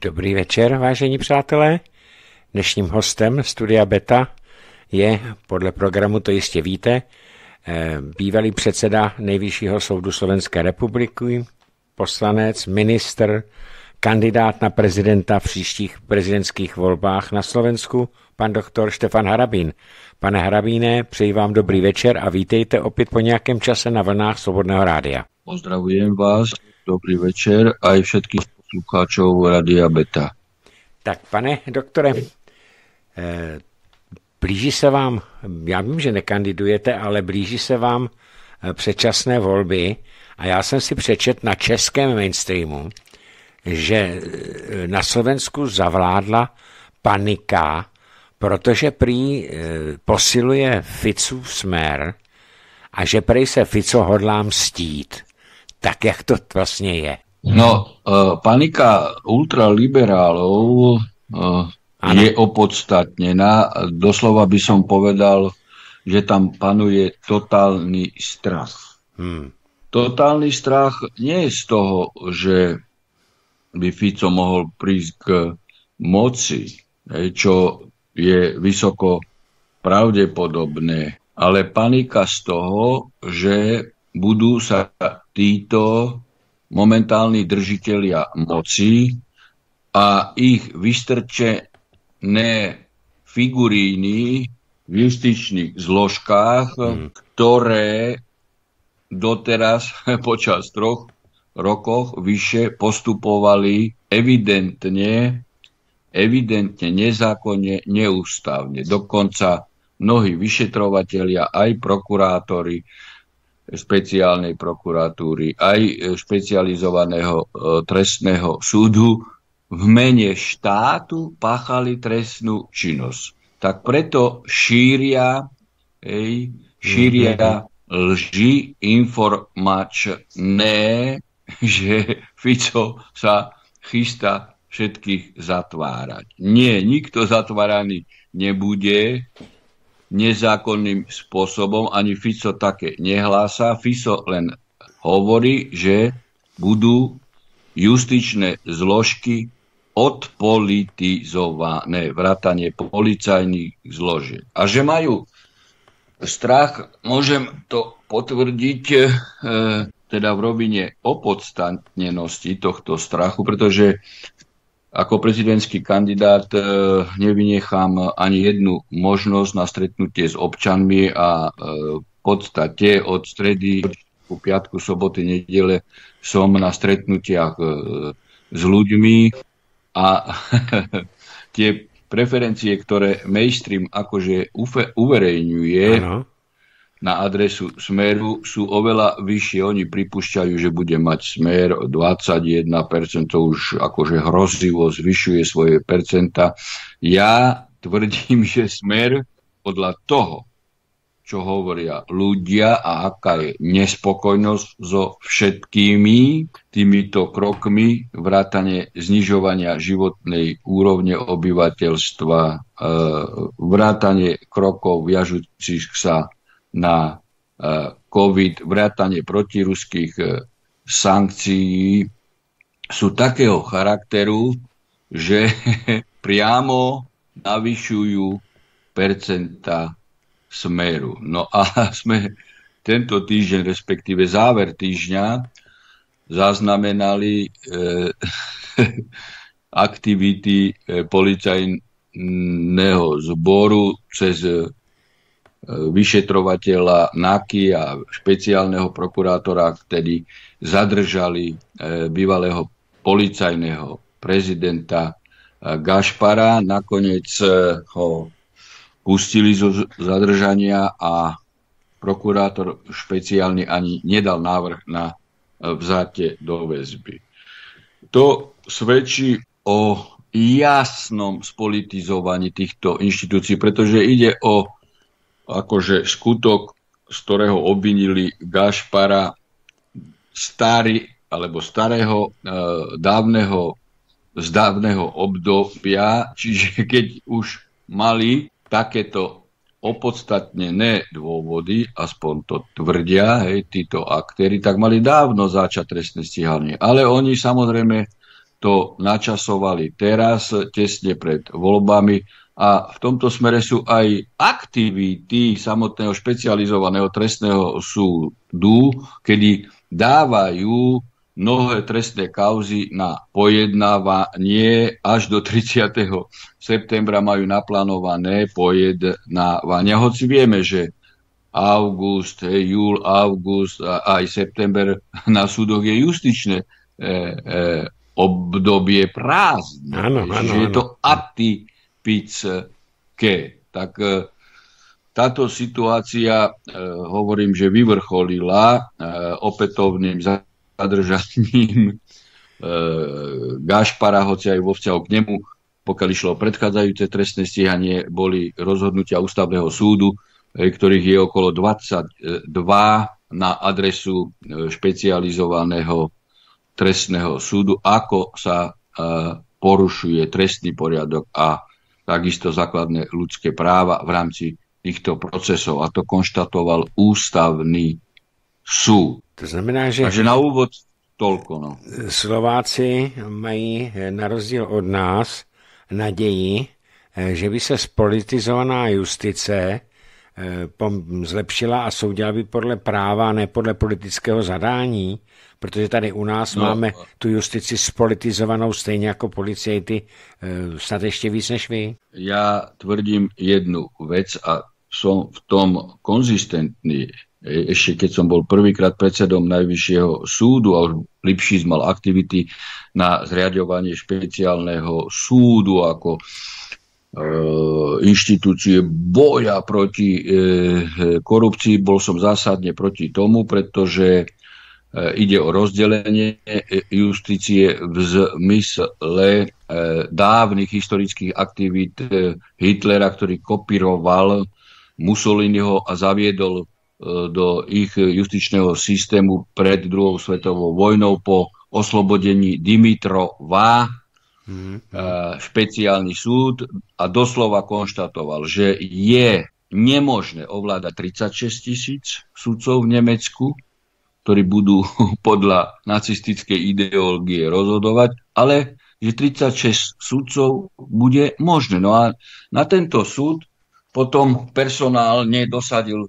Dobrý večer, vážení přátelé. Dnešním hostem Studia Beta je, podle programu to jistě víte, bývalý předseda Nejvyššího soudu Slovenské republiky, poslanec, ministr, kandidát na prezidenta v příštích prezidentských volbách na Slovensku, pan doktor Štefan Harabín. Pane Harabíne, přeji vám dobrý večer a vítejte opět po nějakém čase na vlnách Slobodného rádia. Pozdravujem vás, dobrý večer aj všetkých poslucháčov Rádia Beta. Tak, pane doktore, blíží se vám, já vím, že nekandidujete, ale blíží se vám předčasné volby a já jsem si přečet na českém mainstreamu, že na Slovensku zavládla panika, protože prý posiluje Ficův Smer a že prý se Fico hodlá mstít. Tak jak to vlastně je? No, panika ultraliberálov je opodstatnená. Doslova by som povedal, že tam panuje totálny strach. Totálny strach nie je z toho, že by Fico mohol prísť k moci, čo je vysoko pravdepodobné, ale panika z toho, že budú sa títo momentálni držitelia moci a ich vystrčené figuríny v justičných zložkách, ktoré doteraz počas 3 rokov vyše postupovali evidentne nezákonne, neústavne. Dokonca mnohí vyšetrovatelia, aj prokurátori špeciálnej prokuratúry, aj špecializovaného trestného súdu v mene štátu páchali trestnú činnosť. Tak preto šíria lži informačné, že Fico sa chystá všetkých zatvárať. Nie, nikto zatváraný nebude nezákonným spôsobom, ani Fico také nehlása. Fico len hovorí, že budú justičné zložky odpolitizované, vrátane policajných zložiek. A že majú strach, môžem to potvrdiť teda v rovine opodstatnenosti tohto strachu, pretože ako prezidentský kandidát nevynechám ani jednu možnosť na stretnutie s občanmi a v podstate od stredy po piatku, soboty, nedele som na stretnutiach s ľuďmi a tie preferencie, ktoré mainstream akože uverejňuje na adresu Smeru, sú oveľa vyššie. Oni pripúšťajú, že bude mať Smer 21%, to už akože hrozivo zvyšuje svoje percenta. Ja tvrdím, že Smer podľa toho, čo hovoria ľudia a aká je nespokojnosť so všetkými týmito krokmi, vrátane znižovania životnej úrovne obyvateľstva, vrátane krokov viažúcich sa na COVID, vrátanie protiruských sankcií sú takého charakteru, že priamo navyšujú percenta Smeru. No a sme tento týždeň, respektíve záver týždňa, zaznamenali aktivity policajného zboru cez vyšetrovateľa NAKY a špeciálneho prokurátora, ktorí zadržali bývalého policajného prezidenta Gašpara. Nakoniec ho pustili zo zadržania a prokurátor špeciálny ani nedal návrh na vzatie do väzby. To svedčí o jasnom spolitizovaní týchto inštitúcií, pretože ide o akože skutok, z ktorého obvinili Gašpara starého z dávneho obdobia, čiže keď už mali takéto opodstatnené dôvody, aspoň to tvrdia títo aktéri, tak mali dávno začať trestné stíhanie. Ale oni samozrejme to načasovali teraz, tesne pred voľbami. A v tomto smere sú aj aktivity samotného špecializovaného trestného súdu, kedy dávajú mnohé trestné kauzy na pojednávanie. Až do 30. septembra majú naplánované pojednávania. Hoci vieme, že júl, august a aj september na súdoch je justičné obdobie prázdne. Áno. Je to atypické. Tak táto situácia, hovorím, že vyvrcholila opätovným zadržaním Gašpara, hoci aj vo vzťahu k nemu, pokiaľ išlo o predchádzajúce trestné stíhanie, boli rozhodnutia ústavného súdu, ktorých je okolo 22 na adresu špecializovaného trestného súdu, ako sa porušuje trestný poriadok a takisto základné ľudské práva v rámci týchto procesov. A to konštatoval ústavný súd. To znamená, že... Takže na úvod toľko. No. Slováci mají na rozdíl od nás naději, že by se spolitizovaná justice zlepšila a soudila by podle práva, ne podle politického zadání, protože tady u nás máme tu justici spolitizovanou stejně jako policajty, snad ještě víc než vy. Ja tvrdím jednu vec a som v tom konzistentný. Ešte keď som bol prvýkrát predsedom Najvyššieho súdu a už Lipšic mal aktivity na zriaďovanie špeciálneho súdu ako inštitúcie boja proti korupcii, bol som zásadne proti tomu, pretože ide o rozdelenie justície v zmysle dávnych historických aktivít Hitlera, ktorý kopíroval Mussoliniho a zaviedol do ich justičného systému pred druhou svetovou vojnou po oslobodení Dimitrova špeciálny súd a doslova konštatoval, že je nemožné ovládať 36 000 sudcov v Nemecku, ktorí budú podľa nacistickej ideológie rozhodovať, ale že 36 sudcov bude možné. No a na tento súd potom personálne dosadil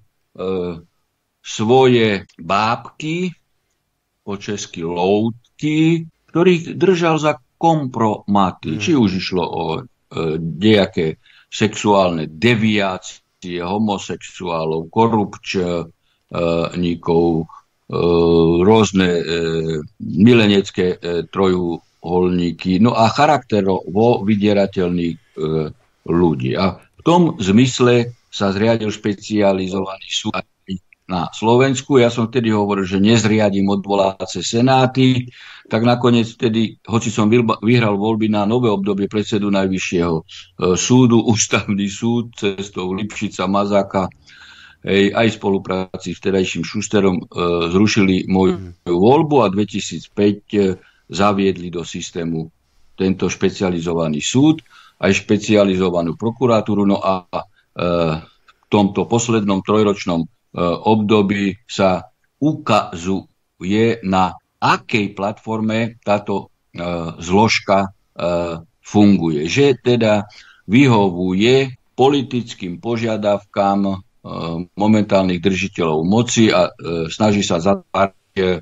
svoje bábky, po česky loutky, ktorých držal za kompromaty. Či už išlo o nejaké sexuálne deviácie homosexuálov, korupčníkov, rôzne milenecké trojuholníky, no a charakterovo vydierateľných ľudí. A v tom zmysle sa zriadil špecializovaný súd na Slovensku. Ja som vtedy hovoril, že nezriadím odvolacie senáty, tak nakoniec vtedy, hoci som vyhral voľby na nové obdobie predsedu Najvyššieho súdu, ústavný súd cestou Lipšica, Mazáka, aj v spolupráci s vtedajším Šusterom zrušili moju voľbu a 2005 zaviedli do systému tento špecializovaný súd, aj špecializovanú prokuratúru. No a v tomto poslednom trojročnom období sa ukazuje, na akej platforme táto zložka funguje. Že teda vyhovuje politickým požiadavkám momentálnych držiteľov moci a snaží sa zatvárať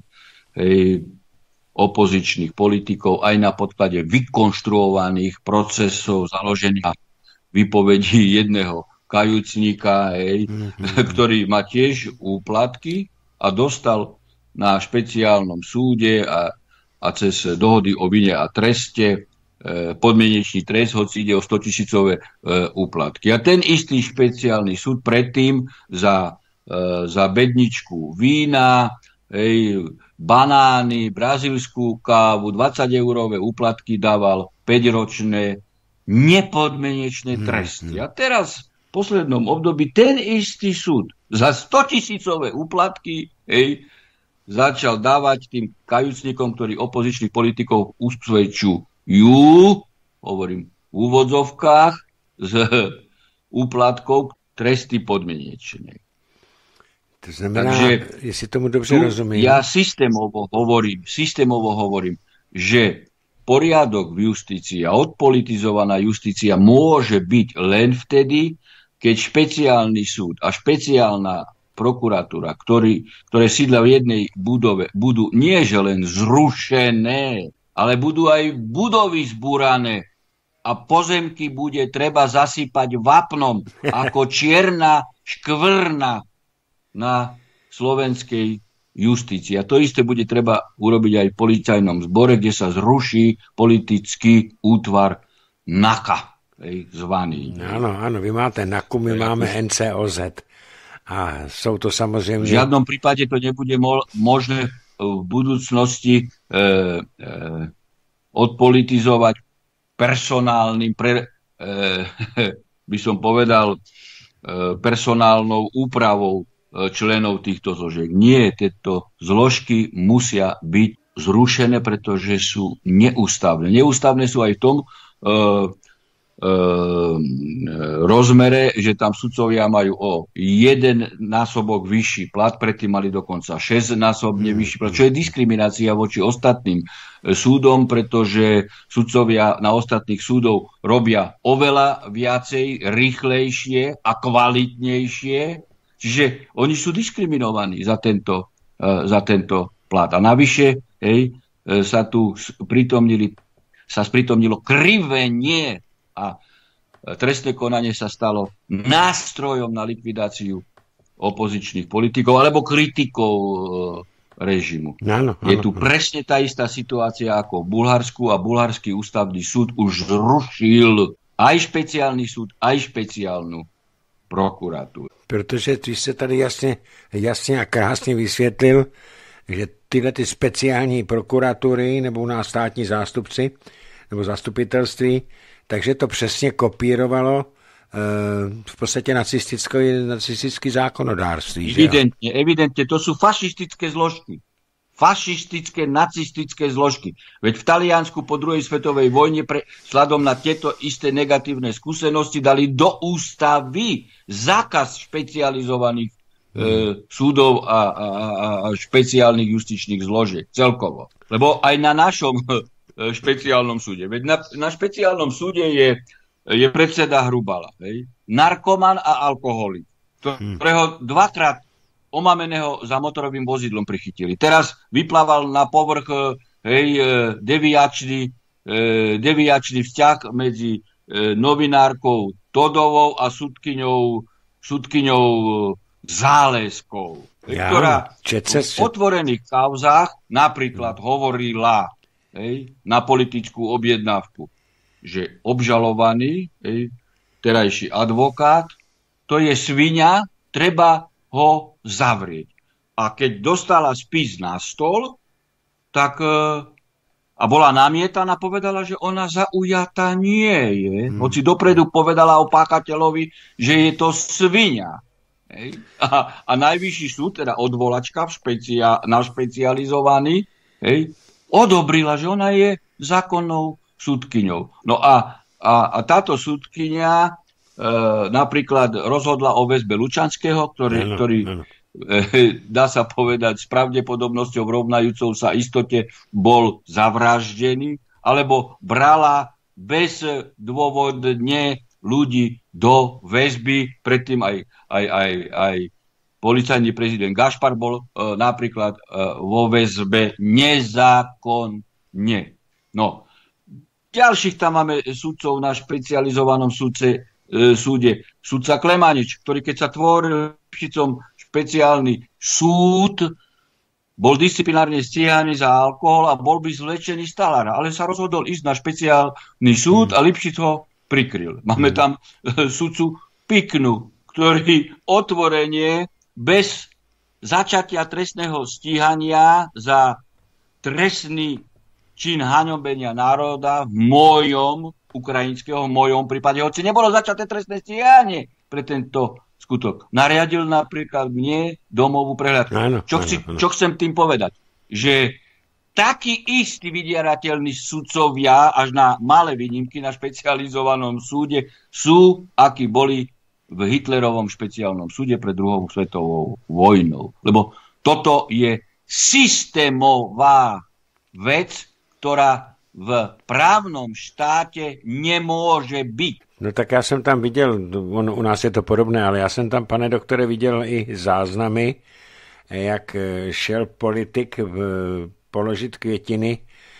opozičných politikov aj na podklade vykonštruovaných procesov založených na výpovedí jedného kajúcníka, ktorý má tiež úplatky a dostal na špeciálnom súde a cez dohody o vine a treste podmienečný trest, hoci ide o 100 000 úplatky. A ten istý špeciálny súd predtým za bedničku vína, banány, brazílskú kávu, 20-eurové úplatky dával 5-ročné nepodmienečné tresty. A teraz v poslednom období ten istý súd za 100 000 úplatky začal dávať tým kajúcnikom, ktorí opozičných politikov usvedčujú, hovorím v úvodzovkách, z úplatkov tresty podmienečné. To znamená, jestli tomu dobře rozumím. Ja systémovo hovorím, že poriadok v justícii a odpolitizovaná justícia môže byť len vtedy, keď špeciálny súd a špeciálna prokuratúra, ktoré sídla v jednej budove, budú nie že len zrušené, ale budú aj budovy zbúrané a pozemky bude treba zasypať vápnom ako čierna škvrna na slovenskej justícii. A to isté bude treba urobiť aj v policajnom zbore, kde sa zruší politický útvar NAKA, zvaný. Áno, vy máte NAKU, my máme NCOZ. A jsou to samozřejmě... V žiadnom prípade to nebude možné v budúcnosti odpolitizovať personálnym, by som povedal, personálnou úpravou členov týchto zložiek. Nie, tieto zložky musia byť zrušené, pretože sú neústavné. Neústavné sú aj v tom rozmere, že tam sudcovia majú o 1 násobok vyšší plat, predtým mali dokonca 6-násobne vyšší plat, čo je diskriminácia voči ostatným súdom, pretože sudcovia na ostatných súdov robia oveľa viacej, rýchlejšie a kvalitnejšie, čiže oni sú diskriminovaní za tento plat. A navyše sa tu sprítomnilo krivenie a trestné konanie sa stalo nástrojom na likvidáciu opozičných politikov alebo kritikov režimu. Je tu presne tá istá situácia ako v Bulharsku a bulharský ústavný súd už zrušil aj špeciálny súd, aj špeciálnu prokuratúru. Protože ty jste tady jasně a krásně vysvětlil, že tyhle ty speciální prokuratury nebo u nás státní zástupci nebo zastupitelství, takže to přesně kopírovalo v podstatě nacistický zákonodárství. Evidentne, to sú fašistické zložky. Fašistické, nacistické zložky. Veď v Taliansku po druhej svetovej vojne vzhľadom na tieto isté negatívne skúsenosti dali do ústavy zákaz špecializovaných súdov a špeciálnych justičných zložiek celkovo. Lebo aj na našom špeciálnom súde. Veď na špeciálnom súde je predseda Hrubala. Narkoman a alkoholik, ktorého 2-krát omameného za motorovým vozidlom prichytili. Teraz vyplával na povrch deviačný vzťah medzi novinárkou Todovou a sudkyňou Záleskou, ktorá v otvorených kauzách napríklad hovorila na politickú objednávku, že obžalovaný, terajší advokát, to je sviňa, treba ho zavrieť. A keď dostala spis na stôl, tak a bola namietaná, povedala, že ona zaujatá nie je. Hoci dopredu povedala o páchateľovi, že je to sviňa. A najvyšší súd, teda odvolačka na špecializovaný, odobrila, že ona je zákonnou súdkyňou. No a táto súdkyňa napríklad rozhodla o väzbe Lučanského, ktorý dá sa povedať s pravdepodobnosťou rovnajúcou sa istote bol zavraždený, alebo brala bezdôvodne ľudí do väzby. Predtým aj policajný prezident Gašpar bol napríklad vo väzbe nezákonne. No, ďalších tam máme sudcov na špecializovanom súde. Sudca Klemanič, ktorý keď sa tvoril špeciálny súd, bol disciplinárne stíhaný za alkohol a bol by zlečený z talára, ale sa rozhodol ísť na špeciálny súd a Lipšic ho prikryl. Máme tam sudcu Piknu, ktorý otvorene bez začatia trestného stíhania za trestný čin hanobenia národa v mojom prípade, hoci nebolo začaté trestné stíhanie pre tento skutok. Nariadil napríklad mne domovú prehľadku. Čo chcem tým povedať? Že takí istí vydierateľní sudcovia, až na malé výnimky na špecializovanom súde, sú, akí boli v Hitlerovom špeciálnom súde pred druhou svetovou vojnou. Lebo toto je systémová vec, ktorá v právnom štáte nemůže být. No tak já jsem tam viděl, u nás je to podobné, ale já jsem tam, pane doktore, viděl i záznamy, jak šel politik položit květiny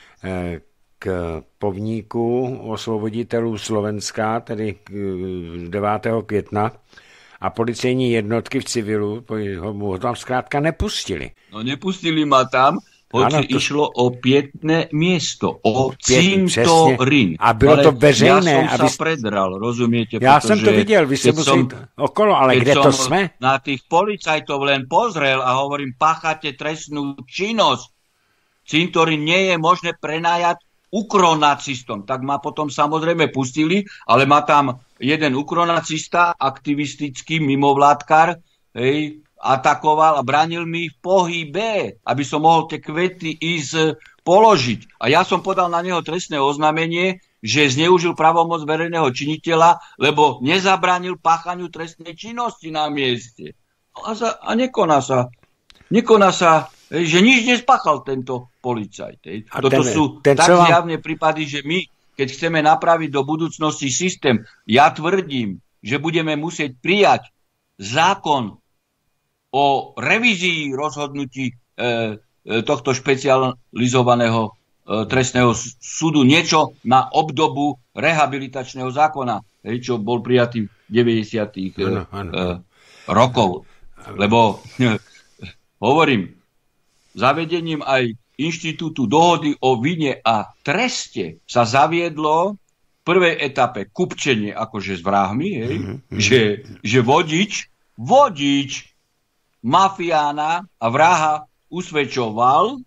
k pomníku osvoboditelů Slovenska, tedy 9. května, a policejní jednotky v civilu ho tam zkrátka nepustili. No nepustili ma tam, hoci išlo o pietné miesto, o cintorín. A bylo to veřejné. Ja som sa predral, rozumiete? Já jsem to viděl, vy se musí okolo, ale kde to jsme? Na tých policajtov len pozrel a hovorím, páchate trestnú činnosť. Cintorín nie je možné prenajať ukronacistom. Tak ma potom samozrejme pustili, ale ma tam jeden ukronacista, aktivistický mimovládkar, atakoval a bránil mi v pohybe, aby som mohol tie kvety ísť položiť. A ja som podal na neho trestné oznámenie, že zneužil pravomoc verejného činiteľa, lebo nezabránil páchaniu trestnej činnosti na mieste. A nekoná sa, že nič nespáchal tento policajt. Toto sú tak zjavné prípady, že my, keď chceme napraviť do budúcnosti systém, ja tvrdím, že budeme musieť prijať zákon o revízii rozhodnutí tohto špecializovaného trestného súdu, niečo na obdobu rehabilitačného zákona, čo bol prijatý v 90. rokov. Lebo hovorím, zavedením aj inštitútu dohody o vine a treste sa zaviedlo v prvej etape kupčenie akože s vrahmi, že vodič mafiána a vraha usvedčoval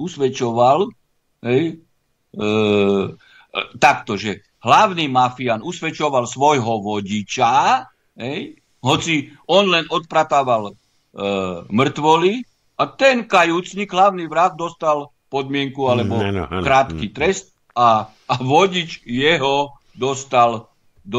takto, že hlavný mafián usvedčoval svojho vodiča, hoci on len odpratával mŕtvoly, a ten kajúcnik, hlavný vrah, dostal podmienku alebo krátky trest a vodič jeho dostal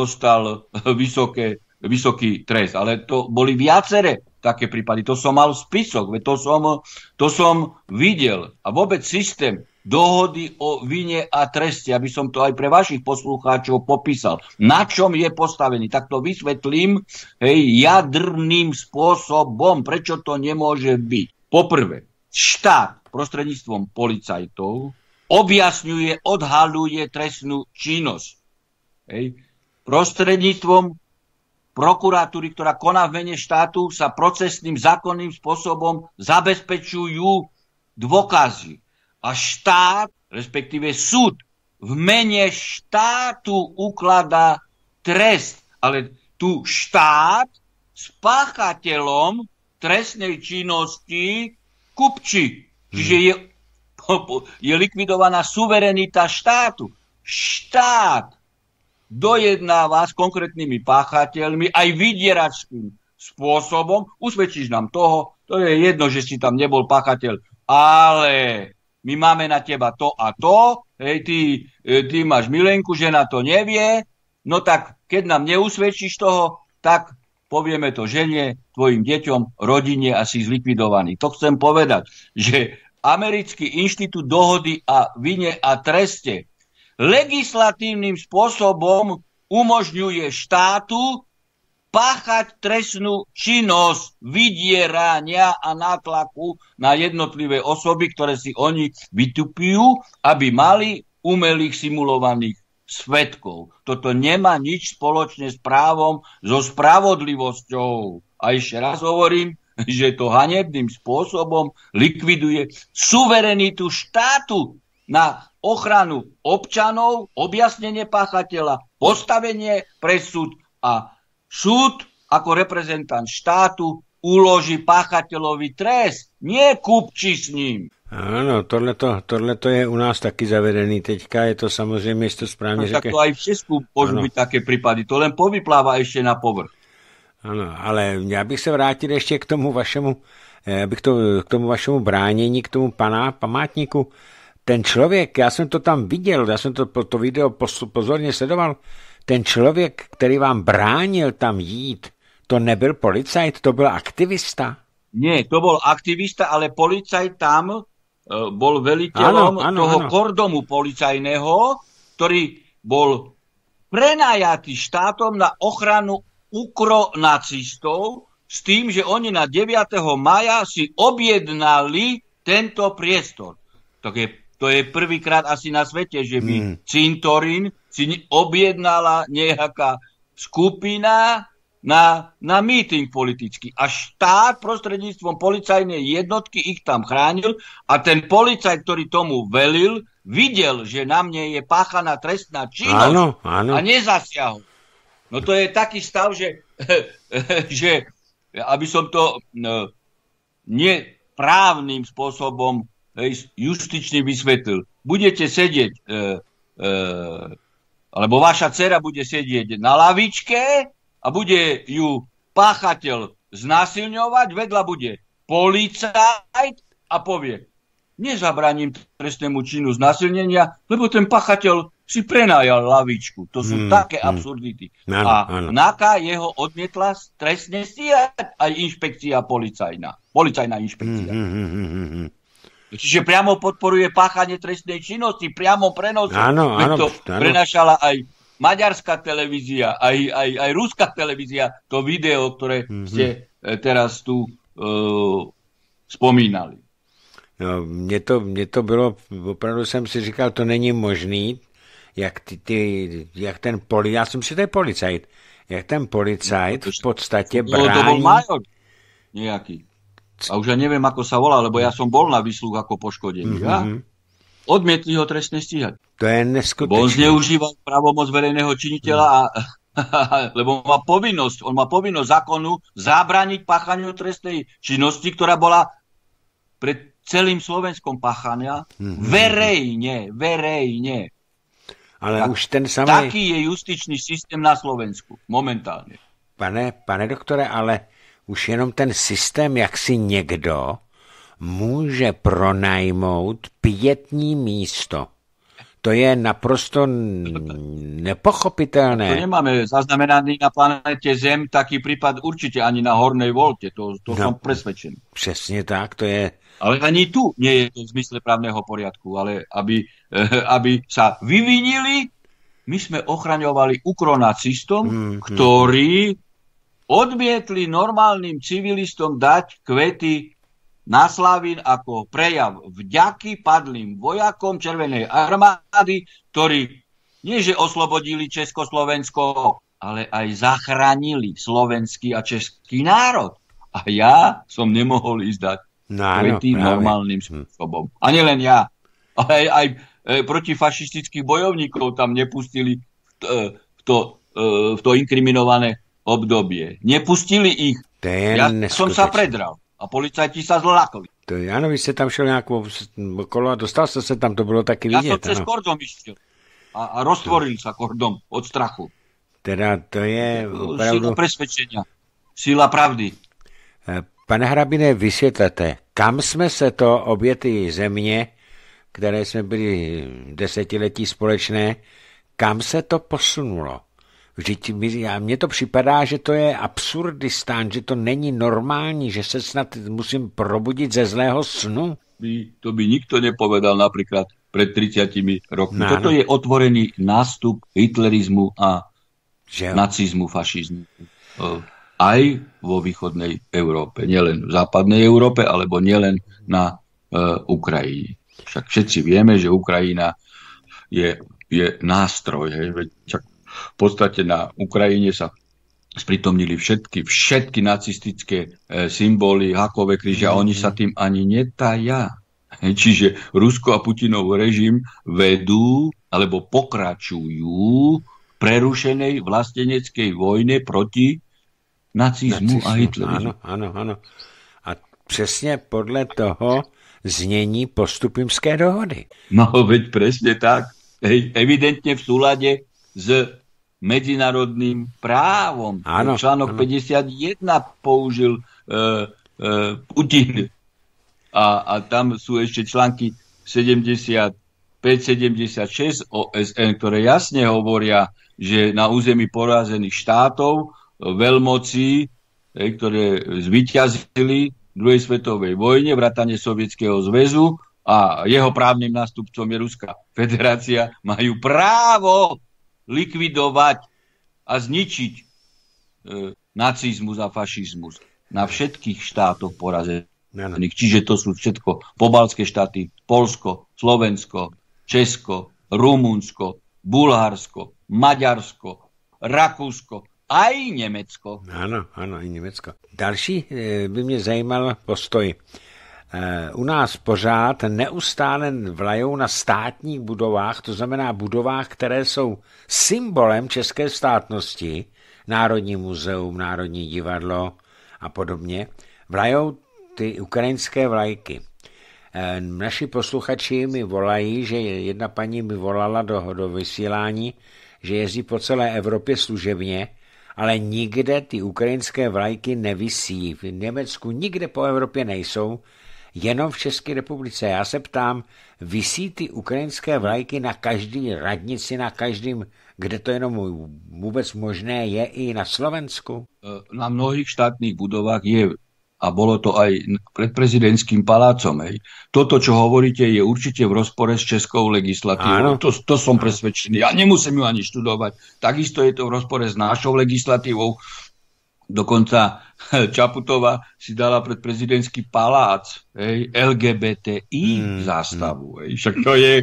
vysoký trest. Ale to boli viaceré také prípady. To som mal spisok, to som videl. A vôbec systém dohody o vine a treste, aby som to aj pre vašich poslucháčov popísal. Na čom je postavený? Tak to vysvetlím jadrným spôsobom, prečo to nemôže byť. Poprvé, štát prostredníctvom policajtov objasňuje, odhaľuje trestnú činnosť. Prostredníctvom prokuratúry, ktorá koná v mene štátu, sa procesným zákonným spôsobom zabezpečujú dôkazy. A štát, respektíve súd, v mene štátu ukladá trest. Ale tu štát s páchateľom trestnej činnosti kupčí. Čiže je likvidovaná suverenita štátu. Štát dojednáva s konkrétnymi páchateľmi aj vydieračským spôsobom. Usvedčíš nám toho, to je jedno, že si tam nebol páchateľ, ale my máme na teba to a to, ty máš milenku, žena to nevie, no tak keď nám neusvedčíš toho, tak povieme to žene, tvojim deťom, rodine a si zlikvidovaný. To chcem povedať, že Americký inštitút dohody a vine a treste legislatívnym spôsobom umožňuje štátu páchať trestnú činnosť vydierania a nátlaku na jednotlivé osoby, ktoré si oni vytupujú, aby mali umelých simulovaných svedkov. Toto nemá nič spoločné s právom, so spravodlivosťou. A ešte raz hovorím, že to hanebným spôsobom likviduje suverenitu štátu na ochranu občanov, objasnenie páchateľa, postavenie pre súd a súd ako reprezentant štátu uloží páchateľovi trest, nie kupčí s ním. Ano, tohleto je u nás taky zavedený teďka, je to samozřejmě, jestli to správně řekne. Tak to aj v Česku môžu byť také prípady, to len povypláva ešte na povrch. Ano, ale já bych se vrátil ještě k tomu vašemu bránění, k tomu památníku. Ten člověk, já jsem to tam viděl, já jsem to video pozorně sledoval, ten člověk, který vám bránil tam jít, to nebyl policajt, to byl aktivista. Nie, to bol aktivista, ale policajt tam bol veliteľom toho kordomu policajného, ktorý bol prenajatý štátom na ochranu ukronacistov s tým, že oni na 9. maja si objednali tento priestor. To je prvýkrát asi na svete, že by cintorín si objednala nejaká skupina na meeting politický. A štát prostredníctvom policajnej jednotky ich tam chránil a ten policajt, ktorý tomu velil, videl, že na mne je páchaná trestná činnosť a nezasiahol. No to je taký stav, že aby som to neprávnym spôsobom justične vysvetlil. Budete sedieť, alebo vaša dcera bude sedieť na lavičke a bude ju páchateľ znásilňovať, vedľa bude policajt a povie, nezabraním trestnému činu znásilnenia, lebo ten páchateľ si prenájal lavičku. To sú také absurdity. NAKA jeho odmietla trestne stíhať aj inšpekcia policajná inšpekcia. Čiže priamo podporuje páchanie trestnej činnosti, priamo prenosu. To prenašala aj maďarská televízia, aj ruská televízia, to video, ktoré ste teraz tu vzpomínali. No, mně to bylo, opravdu jsem si říkal, to není možný, jak ten policajt, já jsem si to je policajt, jak ten policajt v podstatě brání... To bol major nejaký. A už ja neviem, ako sa volá, lebo ja som bol na výsluh ako poškodený. Odmietli ho trestne stíhať. To je neskutečné. Bo on zneužíval pravomoc verejného činiteľa, lebo on má povinnosť zákonu zabrániť páchaniu trestnej činnosti, ktorá bola pred celým Slovenskom páchania verejne. Ale tak, už ten samý... Taký je justičný systém na Slovensku momentálne. Pane doktore, ale už jenom ten systém, jak si někdo může pronajmout pietní místo. To je naprosto nepochopitelné. To nemáme zaznamenaný na planete Zem taký prípad určite ani na Hornej Volte. To som presvedčený. Přesně tak, to je... Ale ani tu nie je to v zmysle právneho poriadku, ale aby sa vyvinili, my sme ochraňovali ukronacistom, ktorí odmietli normálnym civilistom dať kvety na Slavín ako prejav vďaky padlým vojakom Červenej armády, ktorí nie že oslobodili Československo, ale aj zachránili slovenský a český národ. A ja som nemohol ísť dať kvety normálnym spôsobom. A nielen ja, ale aj protifašistických bojovníkov tam nepustili v to inkriminované obdobie. Nepustili ich. Ja som sa predral. A policajti sa zlakli. Áno, vy ste tam šel nejakou okolo a dostal sa tam, to bolo také vidieť. Ja som cez kordom išiel. A roztvoril sa kordom od strachu. Teda to je opravdu... Sila presvedčenia. Sila pravdy. Pane Hrabine, vysvětlete, kam jsme se to obě ty země, které jsme byli desetiletí společné, kam se to posunulo? Mně to připadá, že to je absurdistán, že to není normální, že se snad musím probudit ze zlého snu. To by nikto nepovedal napríklad pred 30 rokmi. Toto je otvorený nástup hitlerizmu a nacizmu, fašizmu. Aj vo východnej Európe. Nielen v západnej Európe, alebo nielen na Ukrajine. Však všetci vieme, že Ukrajina je nástroj. Však v podstate na Ukrajine sa sprítomnili všetky nacistické symboly, hakové kríže a oni sa tým ani netajá. Čiže Rusko a Putinov režim vedú alebo pokračujú prerušenej vlasteneckej vojne proti nacizmu a Hitlerizmu. Ano. A přesně podle toho znění postupimské dohody. No, veď presne tak. Evidentne v súlade s medzinárodným právom. Článok 51 použil Putin. A tam sú ešte články 75-76 OSN, ktoré jasne hovoria, že na území porazených štátov veľmocí, ktoré zvíťazili v druhej svetovej vojne, vrátane Sovietskeho zväzu, a jeho právnym nástupcom je Ruská federácia, majú právo likvidovať a zničiť nacizmus a fašizmus na všetkých štátoch porazených. Čiže to sú všetko pobaltské štáty, Poľsko, Slovensko, Česko, Rumunsko, Bulharsko, Maďarsko, Rakúsko, aj Německo. Ano, i Německo. Další by mě zajímal postoj. U nás pořád neustále vlajou na státních budovách, to znamená budovách, které jsou symbolem české státnosti, Národní muzeum, Národní divadlo a podobně, vlajou ty ukrajinské vlajky. Naši posluchači mi volají, že jedna paní mi volala do vysílání, že jezdí po celé Evropě služebně, ale nikde ty ukrajinské vlajky nevisí. V Německu nikde po Evropě nejsou, jenom v České republice. Já se ptám, visí ty ukrajinské vlajky na každý radnici, na každým, kde to jenom vůbec možné je, i na Slovensku? Na mnohých štátnych budovách je, a bolo to aj pred prezidentským palácom. Hej. Toto, čo hovoríte, je určite v rozpore s českou legislatívou. To som presvedčený. Ja nemusím ju ani študovať. Takisto je to v rozpore s našou legislatívou. Dokonca Čaputová si dala pred prezidentský palác LGBTI zástavu. Však to je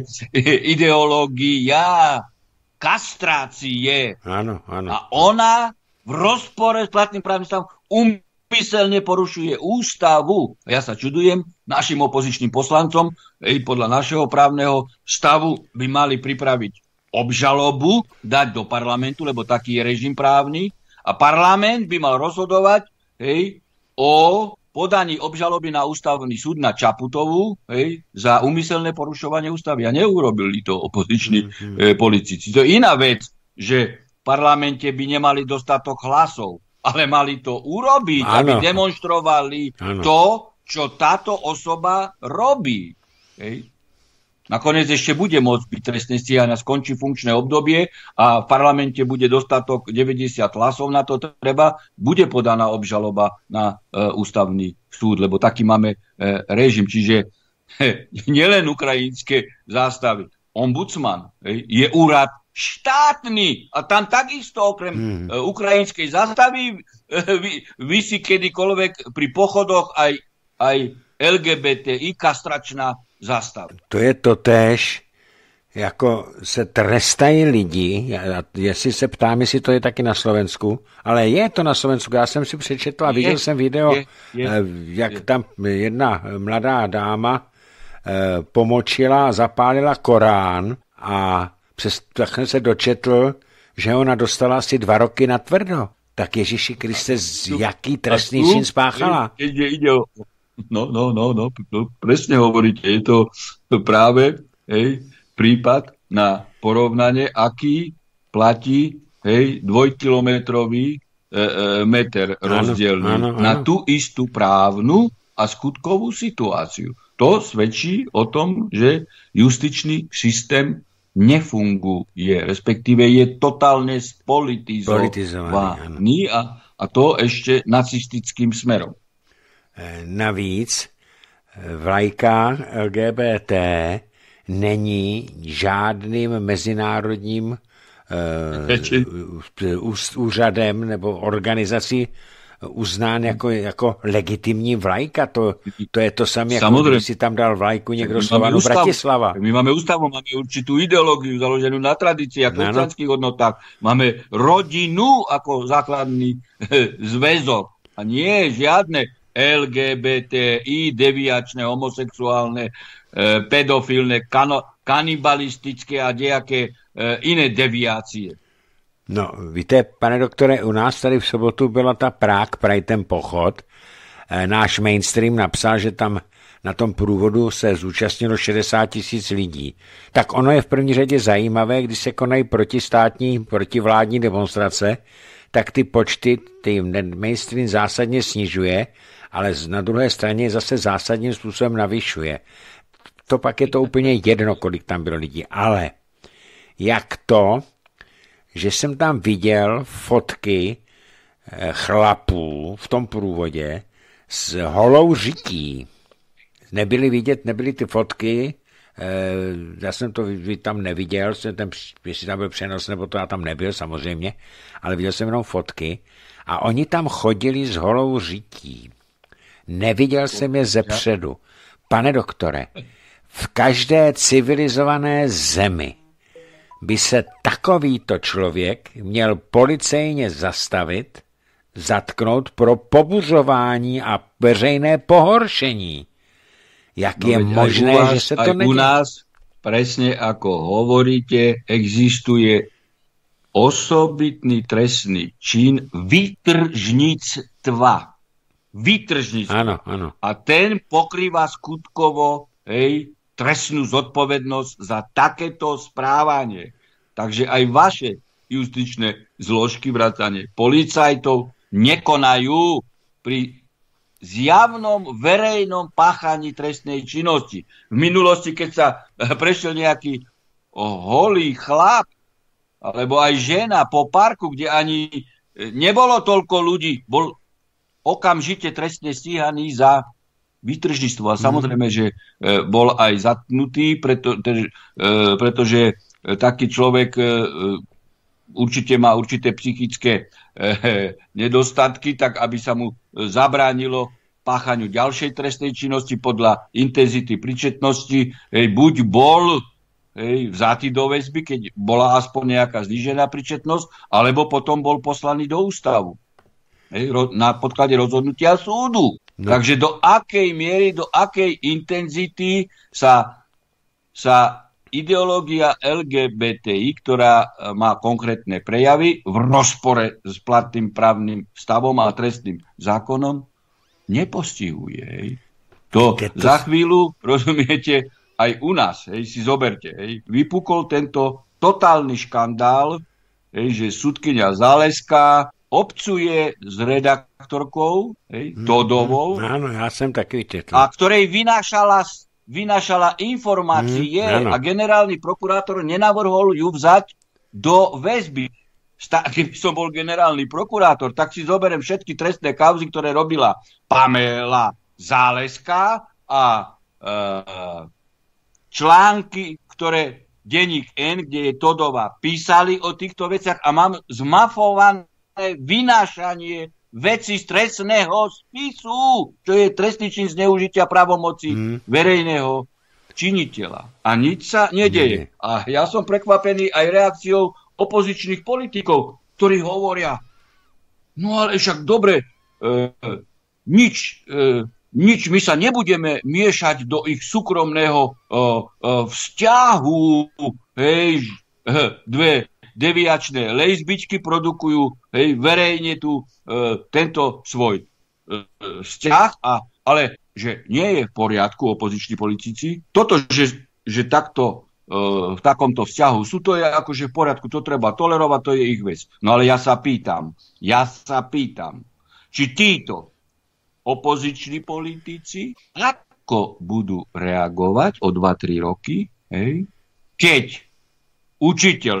ideológia kastrácie. Áno. A ona v rozpore s platným právnym stavom úmyselne porušuje ústavu. Ja sa čudujem našim opozičným poslancom, podľa našeho právneho stavu by mali pripraviť obžalobu, dať do parlamentu, lebo taký je režim právny, a parlament by mal rozhodovať o podaní obžaloby na ústavný súd na Čaputovú za úmyselné porušovanie ústavy. A neurobili to opoziční politici. To je iná vec, že v parlamente by nemali dostatok hlasov, ale mali to urobiť, aby demonstrovali to, čo táto osoba robí. Nakoniec ešte bude môcť byť trestné stíhanie, skončí funkčné obdobie a v parlamente bude dostatok 90 hlasov na to treba, bude podaná obžaloba na ústavný súd, lebo taký máme režim. Čiže nielen ukrajinské zástavy. Ombudsman je úrad štátny a tam takisto okrem ukrajinskej zástavy visí kedykoľvek pri pochodoch aj LGBTI kastračná zástav. To je totéž, jako se trestají lidi, jestli se ptám, jestli to je taky na Slovensku, ale je to na Slovensku, já jsem si přečetl a viděl jsem video, jak tam jedna mladá dáma pomočila a zapálila Korán a tak jsem se dočetl, že ona dostala asi 2 roky na tvrdo. Tak Ježiši Kriste, jaký trestný čin spáchala? No, presne hovoríte, je to práve prípad na porovnanie, aký platí 2-kilometrový meter rozdielný na tú istú právnu a skutkovú situáciu. To svedčí o tom, že justičný systém nefunguje, respektíve je totálne spolitizovaný a to ešte nacistickým smerom. Navíc vlajka LGBT není žádným mezinárodním úřadem nebo organizací uznán jako legitimní vlajka. To je to samé, jako když si tam dal vlajku někdo Slovanu Bratislava. My máme ústavu, máme určitú ideológiu založenú na tradícii a kresťanských hodnotách. Máme rodinu ako základný zväzok a nie žiadne LGBTI, deviačné, homosexuálne, pedofilné, kanibalistické a nejaké iné deviácie. No, víte, pane doktore, u nás tady v sobotu byla ta Prague Pride, ten pochod. Náš mainstream napsal, že tam na tom průvodu se zúčastnilo 60 000 lidí. Tak ono je v první řadě zajímavé, když se konají protistátní, protivládní demonstrace, tak ty počty, ty mainstream zásadně snižuje, ale na druhé straně zase zásadním způsobem navyšuje. To pak je to úplně jedno, kolik tam bylo lidí. Ale jak to, že jsem tam viděl fotky chlapů v tom průvodě s holou řití. nebyly ty fotky, já jsem to tam neviděl, jestli tam byl přenos, nebo to já tam nebyl samozřejmě, ale viděl jsem jenom fotky a oni tam chodili s holou řití. Neviděl jsem je zepředu. Pane doktore, v každé civilizované zemi by se takovýto člověk měl policejně zastavit, zatknout pro pobuřování a veřejné pohoršení. Jak je možné, že se to neděje? U nás, presne ako hovoríte, existuje osobitný trestný čin výtržníctva. Áno, áno. A ten pokrýva skutkovo trestnú zodpovednosť za takéto správanie. Takže aj vaše justičné zložky vrátane policajtov nekonajú pri zjavnom verejnom páchaní trestnej činnosti. V minulosti, keď sa prešiel nejaký holý chlap alebo aj žena po parku, kde ani nebolo toľko ľudí, bol okamžite trestne stíhaný za výtržníctvo. A samozrejme, že bol aj zatknutý, pretože taký človek určite má určité psychické nedostatky, tak aby sa mu zabránilo páchaniu ďalšej trestnej činnosti podľa intenzity príčetnosti. Buď bol vzatý do väzby, keď bola aspoň nejaká znížená príčetnosť, alebo potom bol poslaný do ústavu. Na podklade rozhodnutia súdu. No. Takže do akej miery, do akej intenzity sa ideológia LGBTI, ktorá má konkrétne prejavy v rozpore s platným právnym stavom a trestným zákonom, nepostihuje. To za chvíľu, rozumiete, aj u nás, si zoberte, vypukol tento totálny škandál, že sudkyňa Záleská obcuje s redaktorkou, Todovou, áno, ja som taký četl. a ktorej vynášala informácie a generálny prokurátor nenavrhol ju vzať do väzby. Keby som bol generálny prokurátor, tak si zoberiem všetky trestné kauzy, ktoré robila Pamela Záleská a články, ktoré denník N, kde je Todová, písali o týchto veciach a mám zmafované vynášanie veci z trestného spisu, čo je trestný čin zneužitia pravomoci verejného činiteľa. A nič sa nedeje. A ja som prekvapený aj reakciou opozičných politikov, ktorí hovoria, no ale však dobre, nič, my sa nebudeme miešať do ich súkromného vzťahu. Dve deviačné lesbičky produkujú verejne tento svoj vzťah, ale že nie je v poriadku opoziční politici. Toto, že takto v takomto vzťahu sú, to je akože v poriadku, to treba tolerovať, to je ich vec. No ale ja sa pýtam, či títo opoziční politici ako budú reagovať o 2-3 roky, keď učiteľ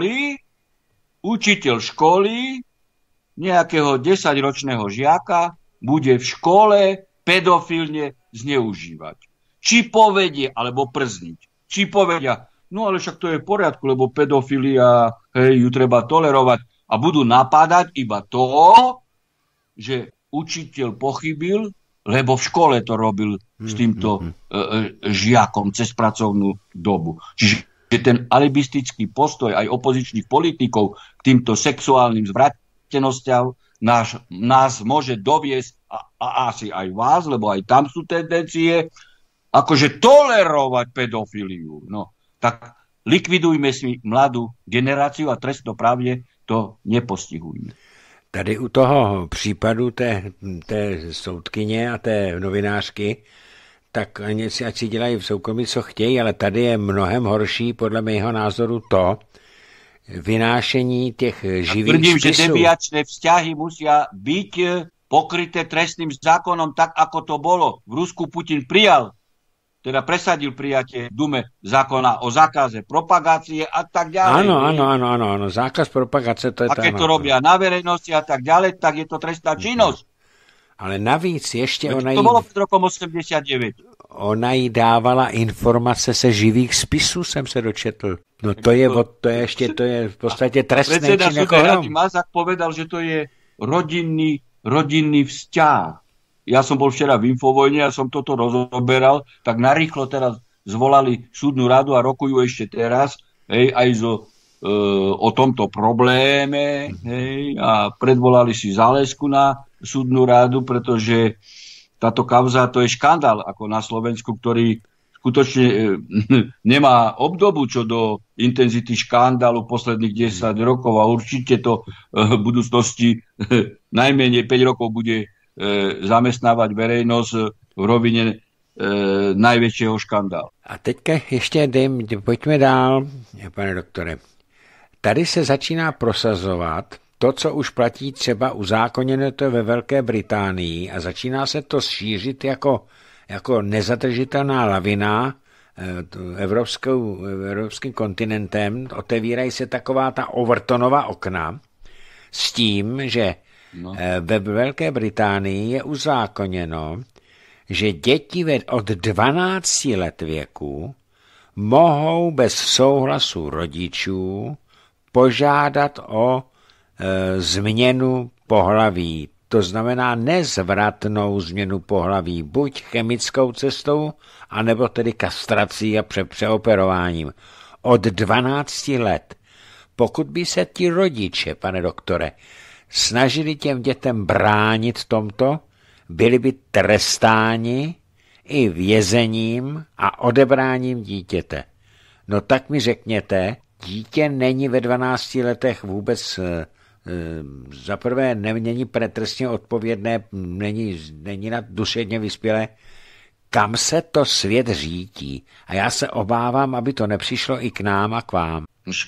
školy nejakého 10-ročného žiaka bude v škole pedofilne zneužívať. Či povedie, alebo przniť. Či povedia, no ale však to je v poriadku, lebo pedofilia, ju treba tolerovať. A budú napádať iba to, že učiteľ pochybil, lebo v škole to robil s týmto žiakom cez pracovnú dobu. Čiže ten alibistický postoj aj opozičných politikov k týmto sexuálnym zvratenostiam nás môže doviesť, a asi aj vás, lebo aj tam sú tendencie, akože tolerovať pedofiliu. No, tak likvidujme si mladú generáciu a trestnoprávne to nepostihujme. Tady u toho případu té soudkyně a té novinářky, tak ať si dělají v soukromí, co chtějí, ale tady je mnohem horší, podle mého názoru, to vynášení těch živých tvrdím, spisů. Že deviačné vzťahy musia byť pokryté trestným zákonom tak, ako to bolo. V Rusku Putin presadil prijatie v Dume zákona o zákaze propagácie a tak ďalej. Áno, zákaz propagácie, to je a keď to robia na verejnosti a tak ďalej, tak je to trestná činnosť. Ale navíc ešte to bolo pred rokom 89. ona jí dávala informace se živých spisů, jsem se dočetl. No to je v podstatě trestný čin jako hrom. Predseda Súdnej rady Mazak povedal, že to je rodinný vzťah. Ja som bol včera v Infovojne a som toto rozoberal, tak narýchlo teraz zvolali súdnu radu a rokujú ešte teraz, aj o tomto probléme, a predvolali si Zálesku na súdnu radu, pretože táto kauza, to je škandál ako na Slovensku, ktorý skutočne nemá obdobu čo do intenzity škandálu posledných 10 rokov a určite to v budúcnosti najmenej 5 rokov bude zamestnávať verejnosť v rovine najväčšieho škandálu. A teďka ještě pojďme dál, pane doktore. Tady se začíná prosazovat to, co už platí třeba uzákoněné to ve Velké Británii a začíná se to šířit jako nezadržitelná lavina evropským kontinentem. Otevírají se taková ta Overtonova okna s tím, že ve Velké Británii je uzákoněno, že děti od 12 let věku mohou bez souhlasu rodičů požádat o změnu pohlaví. To znamená nezvratnou změnu pohlaví, buď chemickou cestou, anebo tedy kastrací a přeoperováním. Od 12 let. Pokud by se ti rodiče, pane doktore, snažili těm dětem bránit tomto, byli by trestáni i vězením a odebráním dítěte. No tak mi řekněte, dítě není ve 12 letech vůbec zaprvé není trestně odpovědné, není na duševně vyspělé. Kam se to svět řítí? A já se obávám, aby to nepřišlo i k nám a k vám.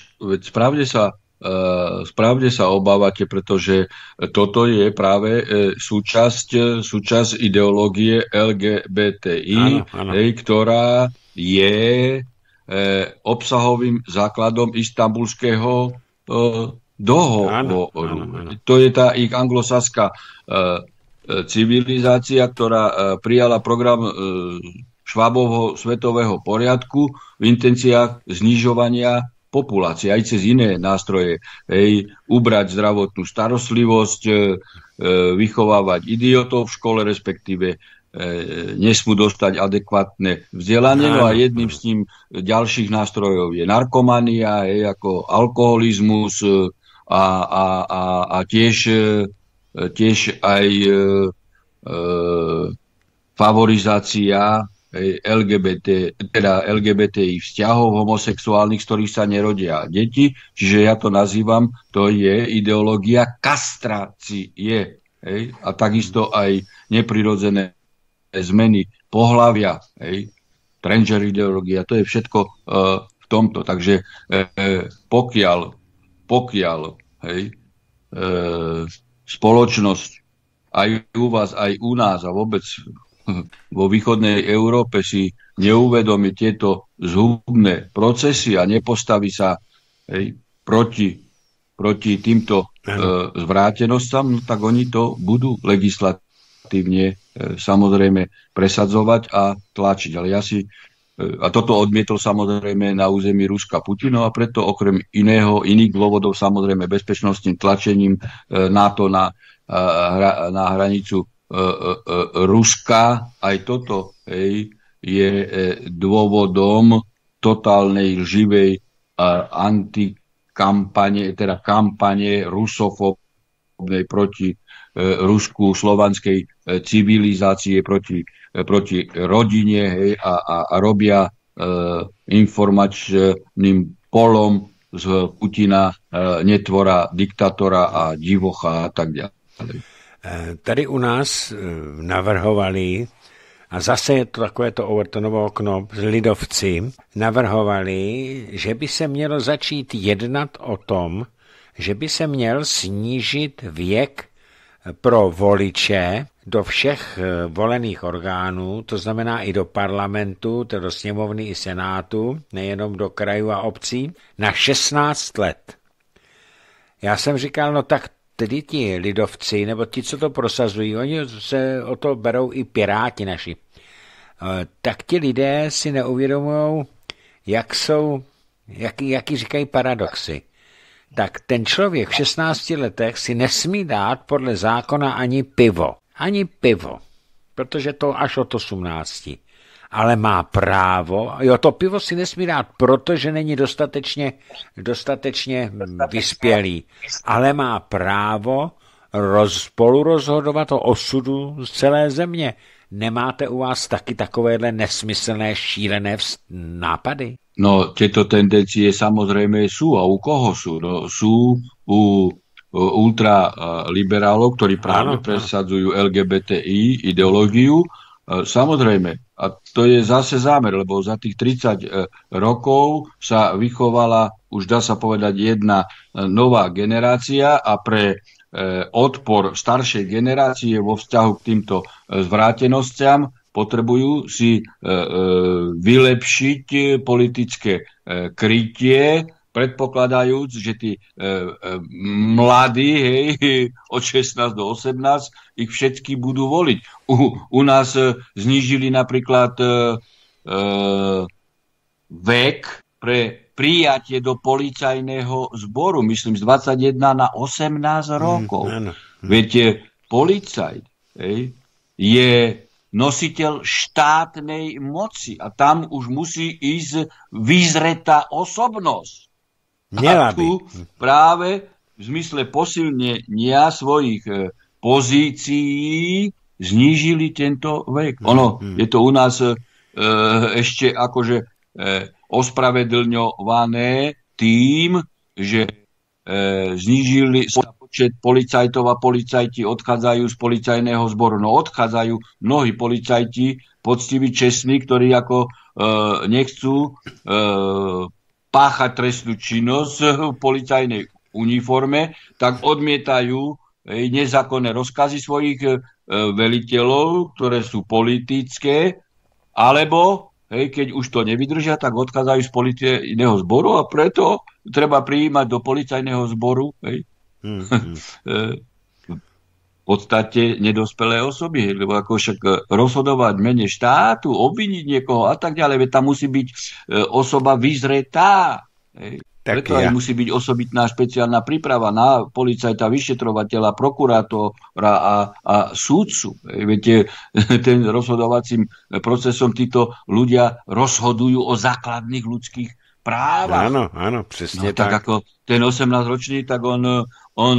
Správne sa obávate, pretože toto je práve súčasť ideológie LGBTI, áno. Ktorá je obsahovým základom Istanbulského dohovoru. Áno. To je tá ich anglosaská civilizácia, ktorá prijala program Schwabovho svetového poriadku v intenciách znižovania populácie, aj cez iné nástroje. Ubrať zdravotnú starostlivosť, vychovávať idiotov v škole, respektíve nesmú dostať adekvátne vzdelanie. No a jedným z tým ďalších nástrojov je narkomania, ako alkoholizmus a tiež aj favorizácia LGBTI vzťahov homosexuálnych, z ktorých sa nerodia deti. Čiže ja to nazývam, to je ideológia kastrácie. A takisto aj neprirodzené zmeny pohlavia. Transgender ideológia, to je všetko v tomto. Takže pokiaľ spoločnosť aj u vás, aj u nás a vôbec vo východnej Európe si neuvedomí tieto zhubné procesy a nepostaví sa proti týmto zvrátenosťam, tak oni to budú legislatívne samozrejme presadzovať a tlačiť. Ale a toto odmietol samozrejme na území Ruska Putin, a preto okrem iných dôvodov samozrejme bezpečnostným tlačením NATO na hranicu Ruska, aj toto je dôvodom totálnej lživej antikampane, teda kampane rusofóbnej proti Rusku, slovanskej civilizácie, proti rodine, a robia informačným polom z Putina netvora, diktátora a divocha a tak ďalej. Tady u nás navrhovali, a zase je to takovéto Overtonovo okno, lidovci navrhovali, že by se mělo začít jednat o tom, že by se měl snížit věk pro voliče do všech volených orgánů, to znamená i do parlamentu, do sněmovny i senátu, nejenom do krajů a obcí, na 16 let. Já jsem říkal, no tak tedy ti lidovci, nebo ti, co to prosazují, oni se o to berou i piráti naši. tak ti lidé si neuvědomují, jaký říkají paradoxy. Tak ten člověk v 16 letech si nesmí dát podle zákona ani pivo. Ani pivo. Protože to až od 18. Ale má právo, to pivo si nesmí dát, protože není dostatečně vyspělý. Ale má právo spolu rozhodovat o osudu z celé země. Nemáte u vás taky takovéhle nesmyslné, šílené nápady? No, tieto tendencie samozrejme sú. A u koho sú? No, sú u ultraliberálov, ktorí práve presadzujú LGBTI ideológiu. Samozrejme. A to je zase zámer, lebo za tých 30 rokov sa vychovala, už dá sa povedať, jedna nová generácia a pre odpor staršej generácie vo vzťahu k týmto zvrátenosťam potrebujú si vylepšiť politické krytie, predpokladajúc, že tí mladí, od 16 do 18, ich všetky budú voliť. U nás znížili napríklad vek pre prijatie do policajného zboru, myslím, z 21 na 18 rokov. Viete, policajt je nositeľ štátnej moci a tam už musí ísť vyzretá osobnosť. A tu práve v zmysle posilnenia svojich pozícií znížili tento vek. Je to u nás ešte akože ospravedlňované tým, že znížili počet policajtov a policajti odchádzajú z policajného zboru. No odchádzajú mnohí policajti, poctiví, čestní, ktorí ako nechcú páchať trestnú činnosť v policajnej uniforme, tak odmietajú nezákonné rozkazy svojich veliteľov, ktoré sú politické, alebo keď už to nevydržia, tak odchádzajú z policajného zboru a preto treba prijímať do policajného zboru v podstate nedospelé osoby, lebo ako však rozhodovať v mene štátu, obviniť niekoho a tak ďalej, tam musí byť osoba vyzretá. Preto aj musí byť osobitná špeciálna príprava na policajta, vyšetrovateľa, prokurátora a súdcu. Viete, ten rozhodovacím procesom títo ľudia rozhodujú o základných ľudských právach. Áno, presne tak. Ako ten 18-ročný, tak on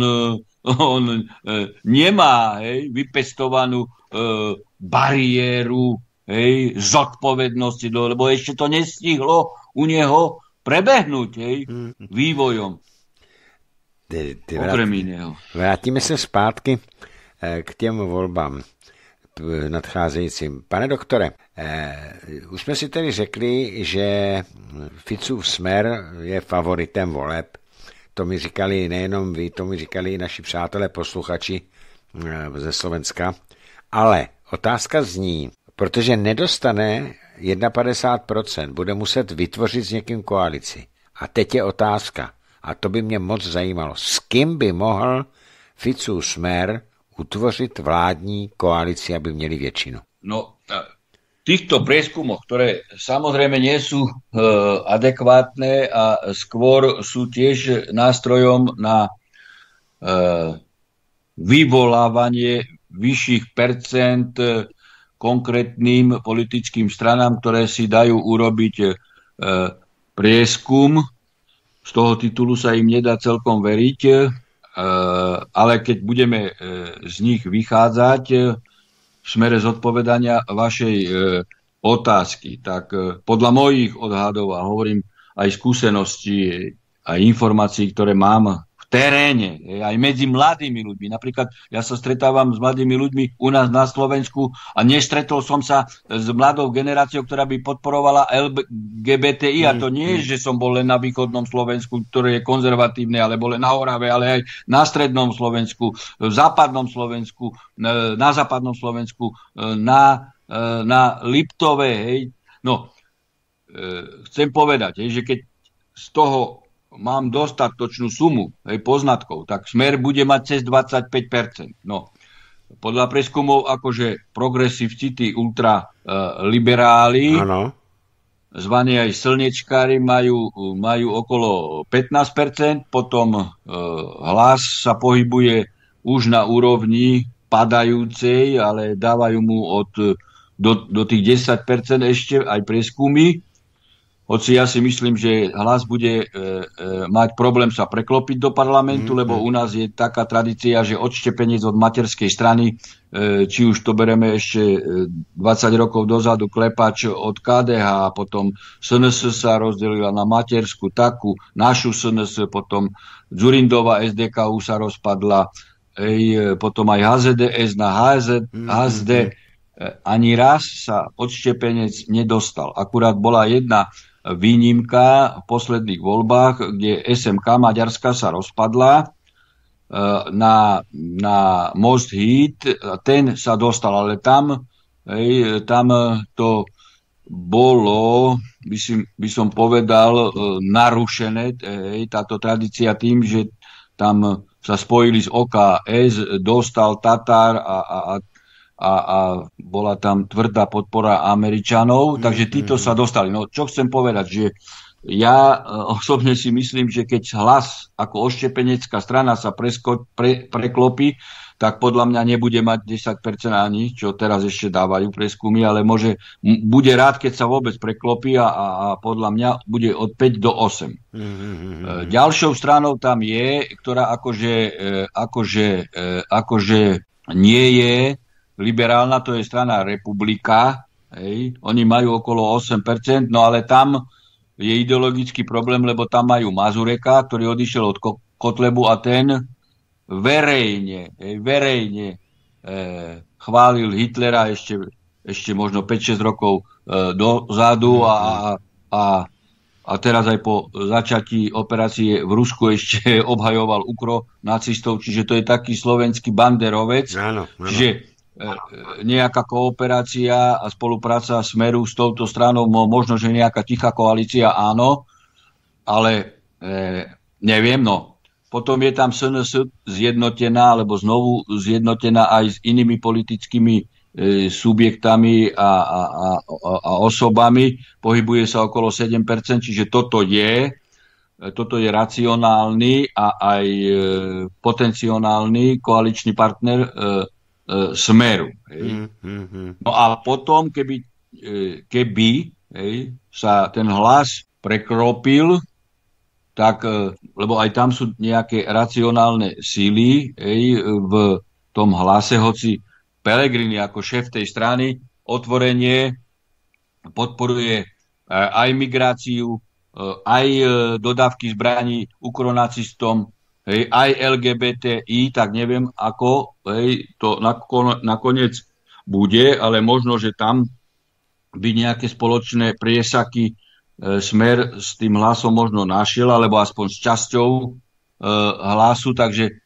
nemá vypestovanú bariéru zodpovednosti, lebo ešte to nestihlo u neho prebehnúť vývojom. Okrem iného. Vrátíme se zpátky k těm volbám nadcházejícím. Pane doktore, už jsme si tedy řekli, že Ficův Smer je favoritem voleb. To mi říkali nejenom vy, to mi říkali i naši přátelé posluchači ze Slovenska. Ale otázka zní, protože nedostane 51%, bude muset vytvořit s někým koalici. A teď je otázka, a to by mě moc zajímalo, s kým by mohl Ficův Smer utvořit vládní koalici, aby měli většinu? No, týchto prieskumoch, ktoré samozrejme nie sú adekvátne a skôr sú tiež nástrojom na vyvolávanie vyšších percent konkrétnym politickým stranám, ktoré si dajú urobiť prieskum. Z toho titulu sa im nedá celkom veriť, ale keď budeme z nich vychádzať v smere zodpovedania vašej otázky, tak podľa mojich odhadov, a hovorím aj skúseností a informácií, ktoré mám v teréne, aj medzi mladými ľuďmi. Napríklad ja sa stretávam s mladými ľuďmi u nás na Slovensku a nestretol som sa s mladou generáciou, ktorá by podporovala LGBTI. A to nie je, že som bol len na východnom Slovensku, ktoré je konzervatívne, alebo len na Orave, ale aj na strednom Slovensku, v západnom Slovensku, na západnom Slovensku, na Liptove. No, chcem povedať, že keď z toho mám dostatočnú sumu poznatkov, tak Smer bude mať cez 25%. No, podľa preskumov akože progresívci, tí ultraliberáli, zvaní aj slnečkári, majú okolo 15%, potom Hlas sa pohybuje už na úrovni padajúcej, ale dávajú mu do tých 10% ešte aj prieskumy. Hoci ja si myslím, že Hlas bude mať problém sa preklopiť do parlamentu, lebo u nás je taká tradícia, že odštepeniec od materskej strany, či už to bereme ešte 20 rokov dozadu, Klepač od KDH, potom SNS sa rozdelila na materskú, takú, našu SNS, potom Dzurindová SDKU sa rozpadla, potom aj HZDS na HZD. Ani raz sa odštepenec nedostal. Akurát bola jedna výnimka v posledných voľbách, kde SMK Maďarska sa rozpadla na Most Híd, ten sa dostal, ale tam to bolo, by som povedal, narušené, táto tradícia tým, že tam sa spojili z OKS, dostal Tatár a bola tam tvrdá podpora Američanov, takže títo sa dostali. No čo chcem povedať, že ja osobne si myslím, že keď Hlas ako odštepenecká strana sa preklopí, tak podľa mňa nebude mať 10% ani, čo teraz ešte dávajú preskumy, ale bude rád, keď sa vôbec preklopí a podľa mňa bude od 5 do 8. Ďalšou stranou tam je, ktorá akože nie je liberálna, to je strana Republika. Oni majú okolo 8%, no ale tam je ideologický problém, lebo tam majú Mazureka, ktorý odišiel od Kotlebu a ten verejne chválil Hitlera ešte možno 5-6 rokov dozadu a teraz aj po začatí operácie v Rusku ešte obhajoval ukronacistov, čiže to je taký slovenský banderovec. Áno. Čiže nejaká kooperácia a spolupráca Smeru s touto stranou, možno, že nejaká tichá koalícia, áno, ale neviem, no. Potom je tam SNS zjednotená, alebo znovu zjednotená aj s inými politickými subjektami a osobami. Pohybuje sa okolo 7%, čiže toto je racionálny a aj potenciálny koaličný partner Smeru. No a potom, keby sa ten Hlas prekropil, tak, lebo aj tam sú nejaké racionálne síly v tom Hlase, hoci Pellegrini ako šéf tej strany otvorene podporuje aj migráciu, aj dodávky zbraní ukronacistom, aj LGBTI, tak neviem, ako to nakoniec bude, ale možno, že tam by nejaké spoločné priesaky Smer s tým Hlasom možno našiel, alebo aspoň s časťou Hlasu, takže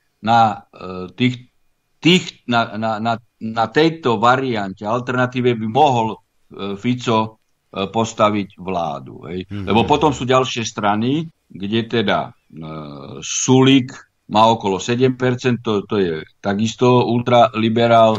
na tejto variante, alternatíve by mohol Fico postaviť vládu. Lebo potom sú ďalšie strany, kde teda Sulík má okolo 7%, to je takisto ultraliberál.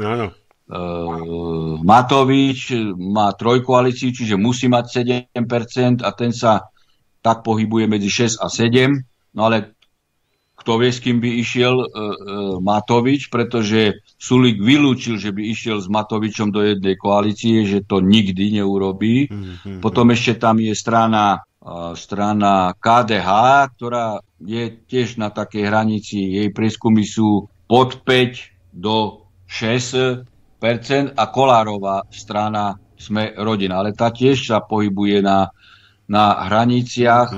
Matovič má trojkoalíciu, čiže musí mať 7% a ten sa tak pohybuje medzi 6 a 7. No ale kto vie, s kým by išiel Matovič, pretože Sulík vylúčil, že by išiel s Matovičom do jednej koalície, že to nikdy neurobí. Potom ešte tam je strana KDH, ktorá je tiež na takej hranici, jej prieskumy sú od 5 do 6% a Kolárová strana Sme rodina, ale tá tiež sa pohybuje na hraniciach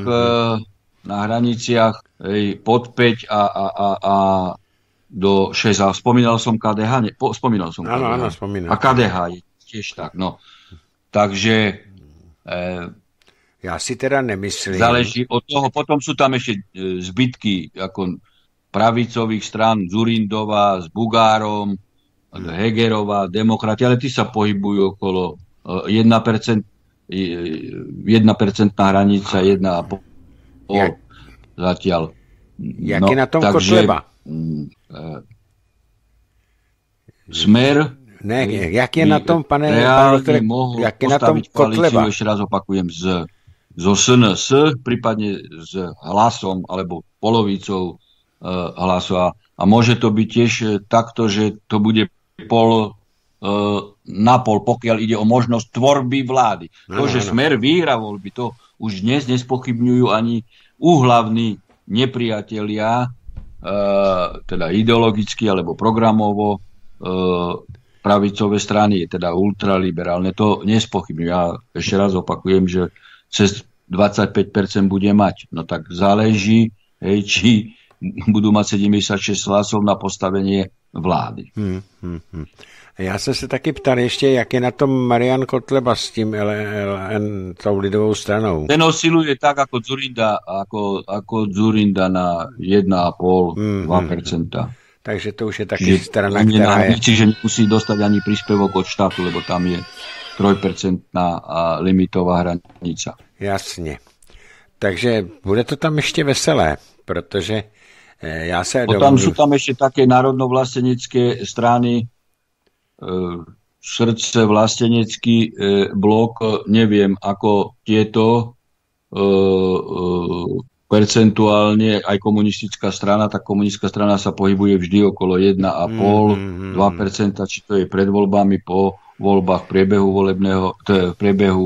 pod 5 a do 6. A spomínal som KDH? Spomínal som KDH. Áno, spomínal. A KDH je tiež tak, no. Takže ja si teda nemyslím. Záleží od toho. Potom sú tam ešte zbytky ako pravicových strán, Dzurindová s Bugárom, Hegerová, demokrati, ale tí sa pohybujú okolo 1%, 1% hranica, 1,5% zatiaľ. Jak je na tom Kotleba? Smer jak je na tom, pane reálne mohol postaviť koalíciu, ešte raz opakujem, zo SNS, prípadne s Hlasom, alebo polovicou Hlasu. A môže to byť tiež takto, že to bude pol na pol, pokiaľ ide o možnosť tvorby vlády. To, že Smer vyhrá voľby, to už dnes nespochybňujú ani úhlavní nepriatelia, teda ideologicky alebo programovo pravicové strany, teda ultraliberálne. To nespochybňujú. Ja ešte raz opakujem, že cez 25% bude mať. No tak záleží, či budú mať 76 hlasov na postavenie vlády. Já jsem se taky ptal ještě, jak je na tom Marian Kotleba s tím LN, tou lidovou stranou. Ten osciluje tak ako Dzurinda na 1,5-2%. Takže to už je taky strana, která je... Čiže nemusí dostať ani príspevok od štátu, lebo tam je 3% limitová hranica. Jasně. Takže bude to tam ještě veselé, protože já se domluvím... Sú tam ešte také národno-vlastenecké strany, srdce, vlastenecký blok, neviem, ako tieto percentuálne, aj komunistická strana, tak komunistická strana sa pohybuje vždy okolo 1,5-2%, či to je pred voľbami, po voľbách, priebehu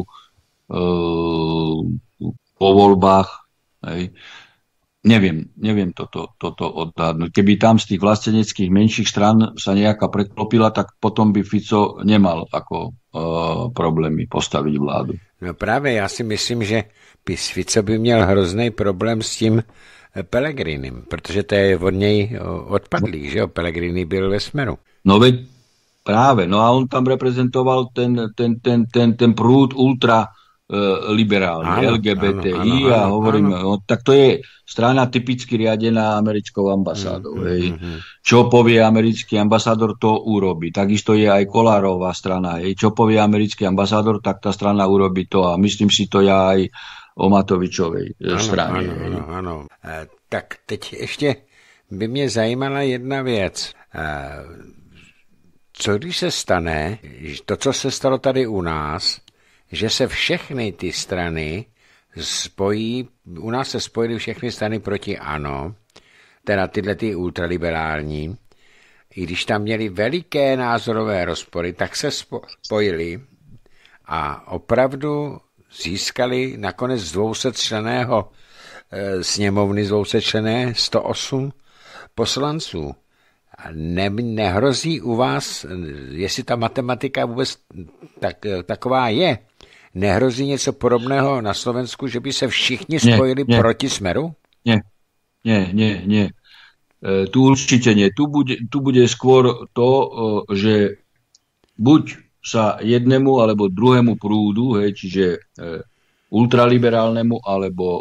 po voľbách. Hej. Neviem toto odhadnúť. Keby tam z tých vlasteneckých menších stran sa nejaká preklopila, tak potom by Fico nemal ako problémy postaviť vládu. No právě, já si myslím, že Fico by měl hrozný problém s tím Pellegrinem, protože to je od něj odpadlý, že jo? Pellegrini byl ve Smeru. No veď práve, no a on tam reprezentoval ten prúd ultra liberálny, LGBTI a hovoríme, no, tak to je strana typicky riadená americkou ambasádou. Čo povie americký ambasádor, to urobí. Takisto je aj Kolárová strana. Čo povie americký ambasádor, tak tá strana urobí to. A myslím si to ja aj o Matovičovej strane. Ano. Tak teď ještě by mě zajímala jedna věc. Co když se stane, to, co se stalo tady u nás, že se všechny ty strany spojí, u nás se spojily všechny strany proti ANO, teda tyhle ty ultraliberální, i když tam měli veliké názorové rozpory, tak se spojili a opravdu získali nakonec z 200členného sněmovny, z 200členné 108 poslanců. Nehrozí u vás, jestli ta matematika vůbec taková je, nehrozí něco podobného na Slovensku, že by se všichni spojili proti Smeru? Nie. Tu určite nie. Tu bude skôr to, že buď sa jednému alebo druhému prúdu, čiže ultraliberálnemu alebo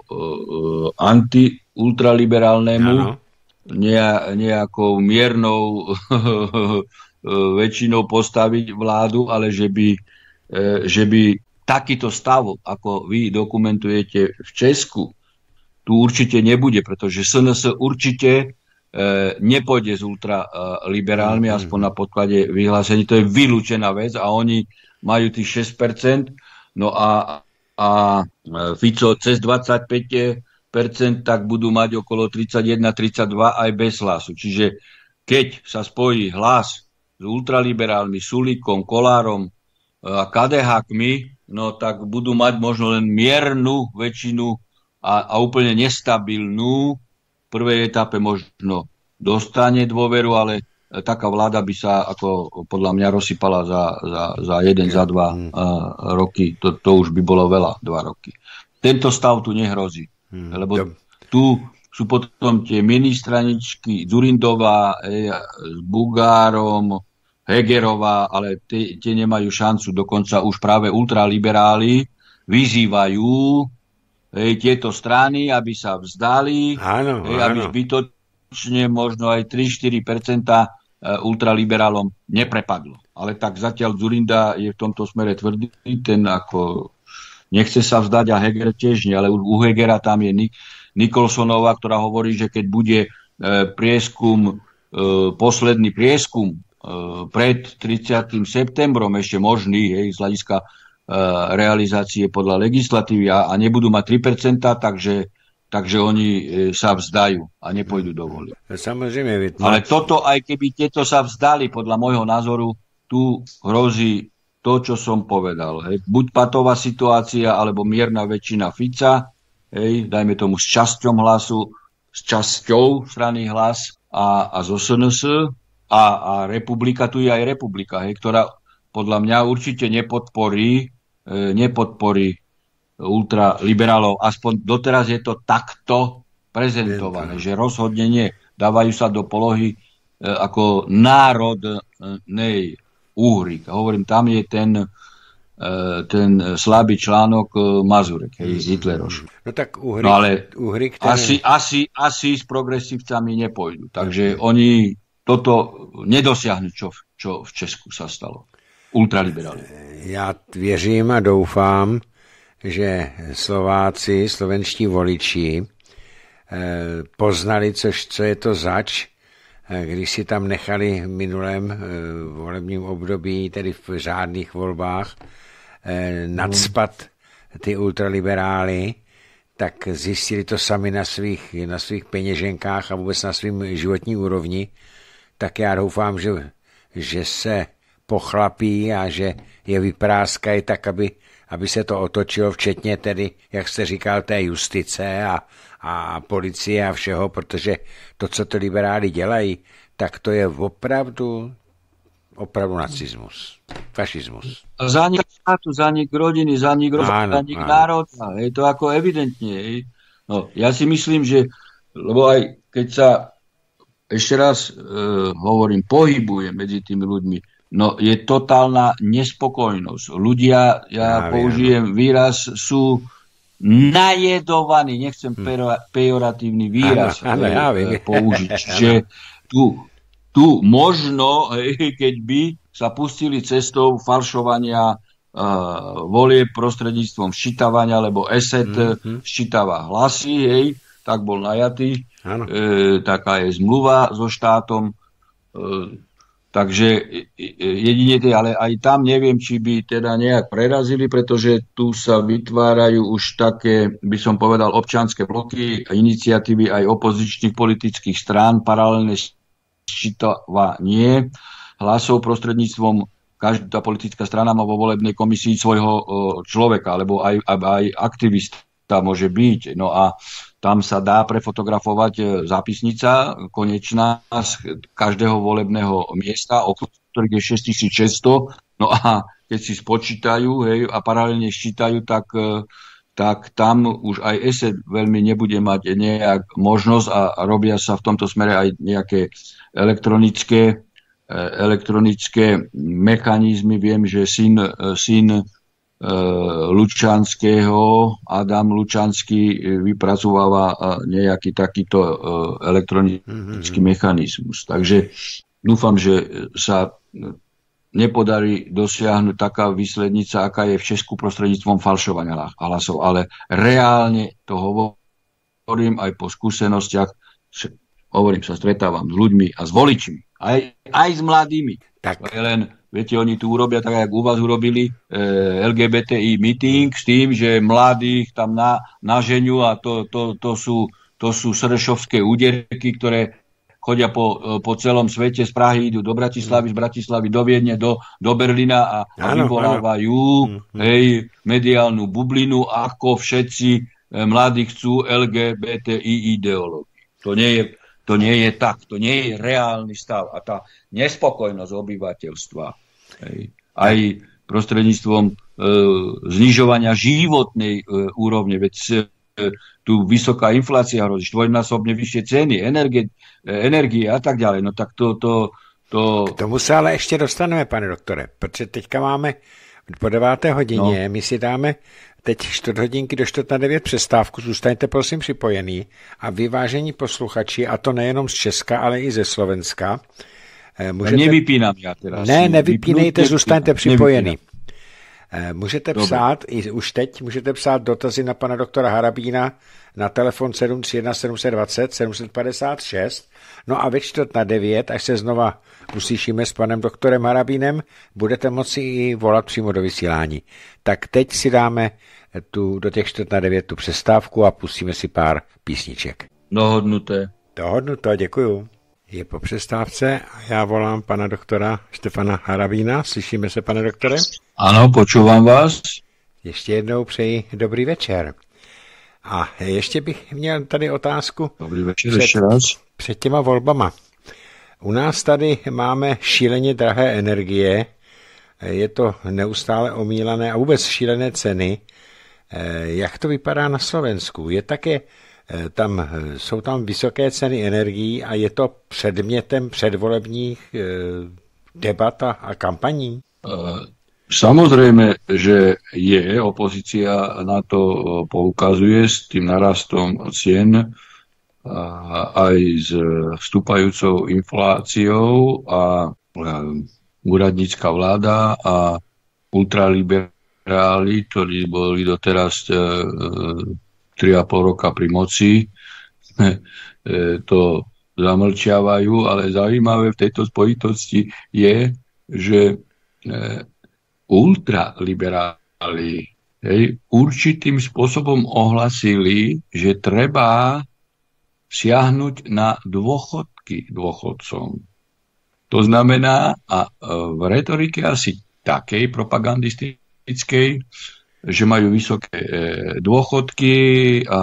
antiultraliberálnemu, nejakou miernou väčšinou postaviť vládu, ale že by takýto stav, ako vy dokumentujete v Česku, tu určite nebude, pretože SNS určite nepôjde s ultraliberálmi, aspoň na podklade vyhlásení. To je vylúčená vec a oni majú tých 6%, no a Fico cez 25%, tak budú mať okolo 31-32 aj bez hlasu. Čiže keď sa spojí Hlas s ultraliberálmi, Sulíkom, Kolárom a KDH-kmi, no tak budú mať možno len miernu väčšinu a úplne nestabilnú. V prvej etape možno dostane dôveru, ale taká vláda by sa ako podľa mňa rozsypala za 1, za 2 roky. To už by bolo veľa, 2 roky. Tento stav tu nehrozí. Lebo tu sú potom tie ministraničky Dzurindová s Bugárom, Hegerová, ale tie nemajú šancu. Dokonca už práve ultraliberáli vyzývajú tieto strany, aby sa vzdali, aby zbytočne možno aj 3-4% ultraliberálom neprepadlo. Ale tak zatiaľ Dzurinda je v tomto smere tvrdý, ten ako nechce sa vzdať a Heger tiež nie, ale u Hegera tam je Nikolsonová, ktorá hovorí, že keď bude posledný prieskum pred 30. septembrom ešte možný, z hľadiska realizácie podľa legislatívy a nebudú mať 3%, takže oni sa vzdajú a nepôjdu do volieb. Samozrejme. Ale toto, aj keby tieto sa vzdali, podľa môjho názoru, tu hrozí to, čo som povedal. Buď patová situácia, alebo mierna väčšina Fica, dajme tomu s časťou hlasu, s časťou strany Hlas a zo SNS a republika, tu je aj republika, ktorá podľa mňa určite nepodporí ultraliberálov. Aspoň doteraz je to takto prezentované, že rozhodne nie. Dávajú sa do polohy ako národnej Uhrík. Hovorím, tam je ten slabý článok Mazurek, z Hitleroš. No tak Uhrík asi s progresívcami nepôjdu. Takže oni toto nedosiahnu, čo v Česku sa stalo. Ultraliberálne. Já věřím a doufám, že Slováci, slovenští voliči poznali, co je to zač, když si tam nechali v minulém volebním období, tedy v řádných volbách, nadspat ty ultraliberály, tak zjistili to sami na svých peněženkách a vůbec na svým životní úrovni. Tak já doufám, že se pochlapí a že je vypráskají tak, aby se to otočilo, včetně tedy, jak jste říkal, té justice a policie a všeho, protože to, co to liberáli dělají, tak to je opravdu nacismus, fašismus. Zánik štátu, zánik rodiny, zánik národa, je to ako evidentne. No, ja si myslím, že, lebo aj keď sa ešte raz hovorím, pohybujem medzi tými ľuďmi, no je totálna nespokojnosť. Ľudia, ja použijem výraz, sú najedovaní, nechcem pejoratívny výraz použiť, že tu možno, keď by sa pustili cestou falšovania volie prostredníctvom ščítavania, lebo ESET ščítava hlasy, tak bol najatý, taká je zmluva so štátom, takže jedine ale aj tam neviem, či by teda nejak prerazili, pretože tu sa vytvárajú už také, by som povedal, občianske bloky a iniciatívy aj opozičných politických strán, paralelné ščítavanie hlasov prostredníctvom, každá politická strana má vo volebnej komisii svojho človeka, alebo aj aktivista môže byť. No a tam sa dá prefotografovať zápisnica konečná z každého volebného miesta, o ktorých je 6600. No a keď si spočítajú a paralelne ščítajú, tak tam už aj ESET veľmi nebude mať nejak možnosť a robia sa v tomto smere aj nejaké elektronické mechanizmy. Viem, že syn Lučanského, Adam Lučanský, vypracováva nejaký takýto elektronický mechanizmus. Takže dúfam, že sa nepodarí dosiahnuť taká výslednica, aká je v Česku prostredníctvom falšovania hlasov. Ale reálne to hovorím aj po skúsenostiach, sa stretávam s ľuďmi a s voličmi, aj s mladými. Tak. Len, viete, oni tu urobia tak, jak u vás urobili LGBTI meeting s tým, že mladých tam naženú a to sú sršovské úderky, ktoré chodia po celom svete, z Prahy idú do Bratislavy, z Bratislavy do Viedne, do Berlína a vyvolávajú mediálnu bublinu, ako všetci mladí chcú LGBTI ideológiu. To nie je tak, to nie je reálny stav. A tá nespokojnosť obyvateľstva aj prostredníctvom znižovania životnej úrovne, veď tu vysoká inflácia hrozí, štvornásobne vyššie ceny, energie a tak ďalej. No tak to... K tomu se ale ještě dostaneme, pane doktore, protože teďka máme po 9. hodině, my si dáme teď 4 hodinky do 4:45 přestávku, zůstaňte prosím připojený a vyvážení posluchači, a to nejenom z Česka, ale i ze Slovenska. Nevypínám ja teraz. Ne, nevypínejte, zůstaňte připojený. Můžete psát, i už teď můžete psát dotazy na pana doktora Harabína na telefon 731 720 756. No a ve 8:45, až se znova uslyšíme s panem doktorem Harabínem, budete moci i volat přímo do vysílání. Tak teď si dáme do těch 8:45 tu přestávku a pustíme si pár písniček. Dohodnuto, děkuju. Je po přestávce a já volám pana doktora Štefana Harabína. Slyšíme se, pane doktore? Ano, počúvam vás. Ještě jednou přeji dobrý večer. A ještě bych měl tady otázku. Dobrý večer, ještě raz. Před těma volbama. U nás tady máme šíleně drahé energie, je to neustále omílané a vůbec šílené ceny. Jak to vypadá na Slovensku? Jsou tam vysoké ceny energií a je to předmětem předvolebních debat a kampaní? Samozrejme, že je, opozícia na to poukazuje s tým narastom cien aj s vstúpajúcou infláciou a úradnícka vláda a ultraliberáli, ktorí boli doteraz 3,5 roka pri moci, to zamlčiavajú, ale zaujímavé v tejto spojitosti je, že ultraliberáli určitým spôsobom ohlasili, že treba siahnuť na dôchodky dôchodcom. To znamená, a v retorike asi takej propagandistickej, že majú vysoké dôchodky a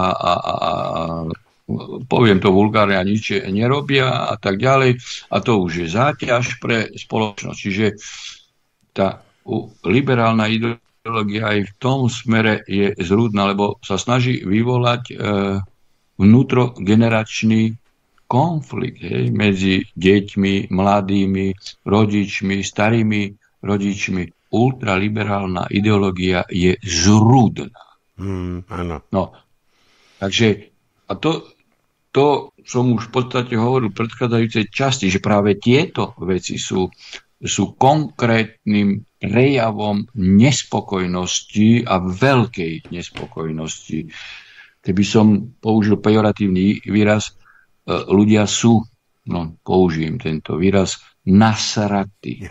poviem to vulgárne a nič nerobia a tak ďalej. A to už je záťaž pre spoločnosť. Čiže tá liberálna ideológia aj v tom smere je zrúdna, lebo sa snaží vyvolať vnútrogeneračný konflikt medzi deťmi, mladými, rodičmi, starými rodičmi. Ultraliberálna ideológia je zrúdna. Áno. No, takže a to som už v podstate hovoril v predchádzajúcej časti, že práve tieto veci sú konkrétnym prejavom nespokojnosti a veľkej nespokojnosti. Keby som použil pejoratívny výraz, ľudia sú, použijem tento výraz, nasratí.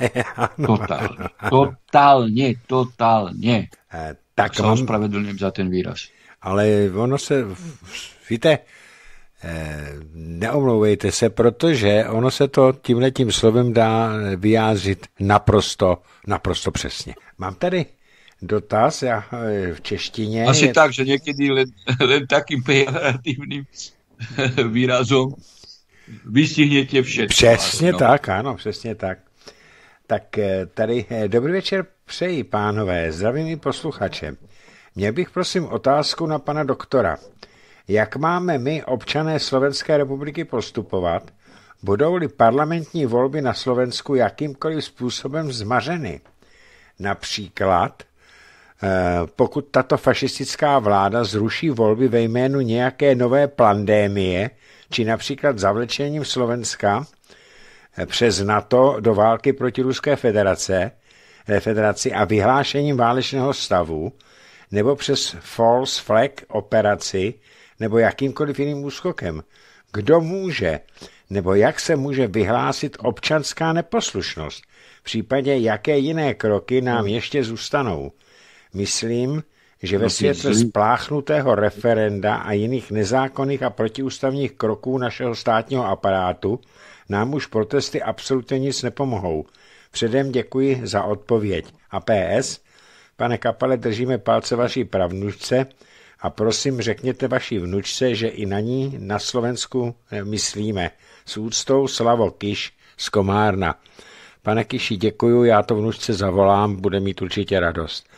Totálne. Tak sa ospravedlňujem za ten výraz. Ale ono se, víte, neomlouvejte se, protože ono se to tímhletím slovem dá vyjádřit naprosto přesně. Mám tady dotaz v češtině. Asi tak, že někdy len takým pejoratívnym výrazom vystihnete všetko. Přesně tak, ano, přesně tak. Tak tady dobrý večer přeji, pánové, zdravím i posluchače. Měl bych prosím otázku na pana doktora. Jak máme my, občané Slovenské republiky, postupovat? Budou-li parlamentní volby na Slovensku jakýmkoliv způsobem zmařeny? Například, pokud tato fašistická vláda zruší volby ve jménu nějaké nové pandémie, či například zavlečením Slovenska přes NATO do války proti Ruské federaci a vyhlášením válečného stavu, nebo přes false flag operaci, nebo jakýmkoliv jiným úskokem. Kdo může, nebo jak se může vyhlásit občanská neposlušnost? V případě jaké jiné kroky nám ještě zůstanou? Myslím, že ve světle spláchnutého referenda a jiných nezákonných a protiústavních kroků našeho státního aparátu nám už protesty absolutně nic nepomohou. Předem děkuji za odpověď. A PS, pane Kapale, držíme palce vaší pravnučce a prosím řekněte vaší vnučce, že i na ní na Slovensku myslíme. S úctou Slavo Kiš z Komárna. Pane Kiši, děkuju, já to vnučce zavolám, bude mít určitě radost.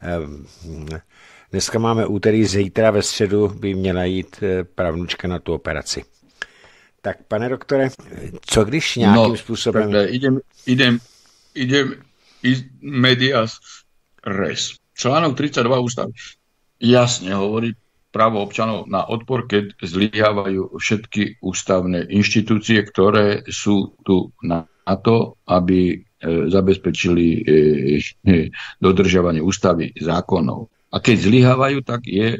Dneska máme úterý, zítra ve středu by měla jít pravnučka na tu operaci. Tak, pane doktore, co když nějakým způsobem... Idem medias res. Článok 32 ústavy jasne hovorí právo občanov na odpor, keď zlyhávajú všetky ústavné inštitúcie, ktoré sú tu na to, aby zabezpečili dodržiavanie ústavy, zákonov. A keď zlyhávajú, tak je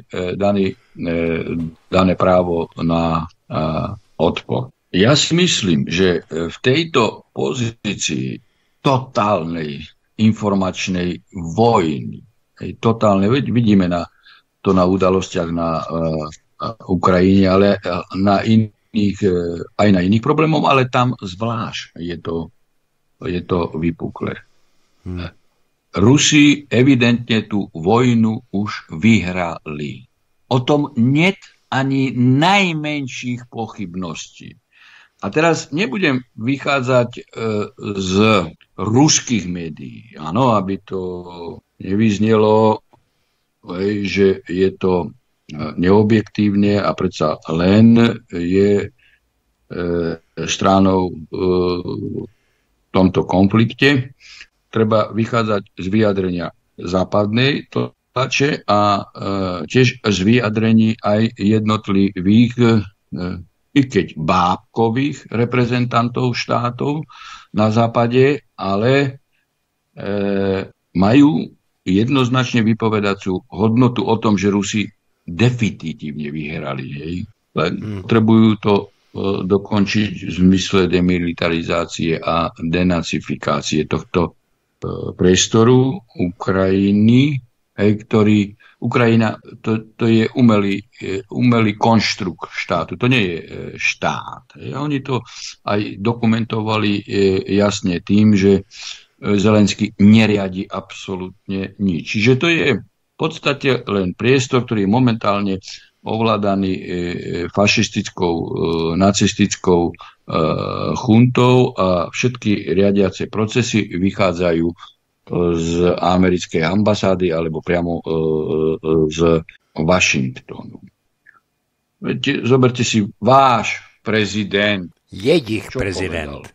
dané právo na odpor. Ja si myslím, že v tejto pozícii totálnej informačnej vojny, vidíme to na udalostiach na Ukrajine, ale aj na iných problémov, ale tam zvlášť je to vypuklé. Rusi evidentne tú vojnu už vyhrali. O tom niet ani najmenších pochybností. A teraz nebudem vychádzať z ruských médií. Áno, aby to nevyznelo, že je to neobjektívne a predsa len je stranou v tomto konflikte. Treba vychádzať z vyjadrenia západnej tlače a tiež z vyjadrení aj jednotlivých, i keď bábkových reprezentantov štátov na západe, ale majú jednoznačne vypovedacú hodnotu o tom, že Rusi definitívne vyhrali. Potrebujú to dokončiť v zmysle demilitarizácie a denacifikácie tohto priestoru Ukrajiny, ktorý Ukrajina to je umelý konštrukt štátu. To nie je štát. Oni to aj dokumentovali jasne tým, že Zelenský neriadi absolútne nič. Čiže to je v podstate len priestor, ktorý je momentálne ovládaný fašistickou, nacistickou chuntou a všetky riadiace procesy vychádzajú z americkej ambasády alebo priamo z Washingtonu. Zoberte si, váš prezident. Jejich prezident.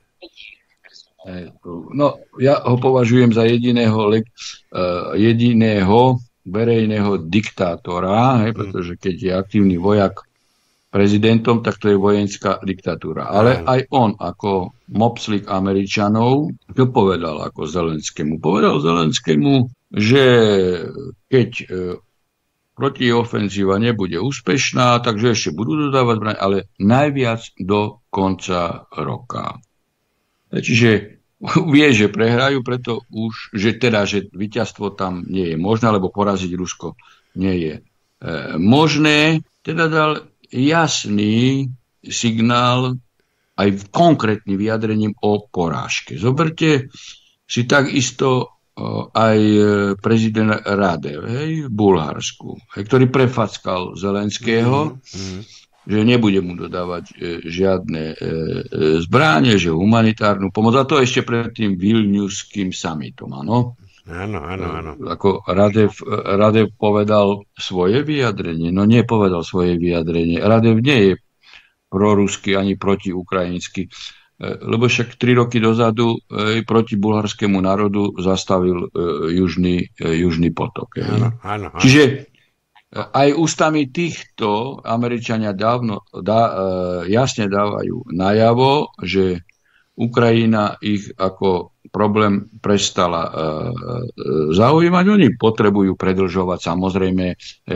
No, ja ho považujem za jediného verejného diktátora, pretože keď je aktívny vojak prezidentom, tak to je vojenská diktatúra. Ale aj on, ako mopslík Američanov, to povedal ako Zelenskému. Povedal Zelenskému, že keď protiofenzíva nebude úspešná, takže ešte budú dodávať zbraň, ale najviac do konca roka. Čiže vie, že prehrajú, preto už, že víťazstvo tam nie je možné, lebo poraziť Rusko nie je možné. Teda dal jasný signál aj konkrétnym vyjadrením o porážke. Zoberte si takisto aj prezident Radev v Bulharsku, ktorý prefackal Zelenského, že nebude mu dodávať žiadne zbranie, že humanitárnu pomoc. A to ešte pred tým Vilniuským summitom, áno? Áno. Ako Radev povedal svoje vyjadrenie? No nepovedal svoje vyjadrenie. Radev nie je proruský ani protiukrajinský, lebo však 3 roky dozadu proti bulharskému národu zastavil južný potok. Áno. Čiže aj ústami týchto Američania jasne dávajú najavo, že Ukrajina ich ako problém prestala zaujímať. Oni potrebujú predĺžovať samozrejme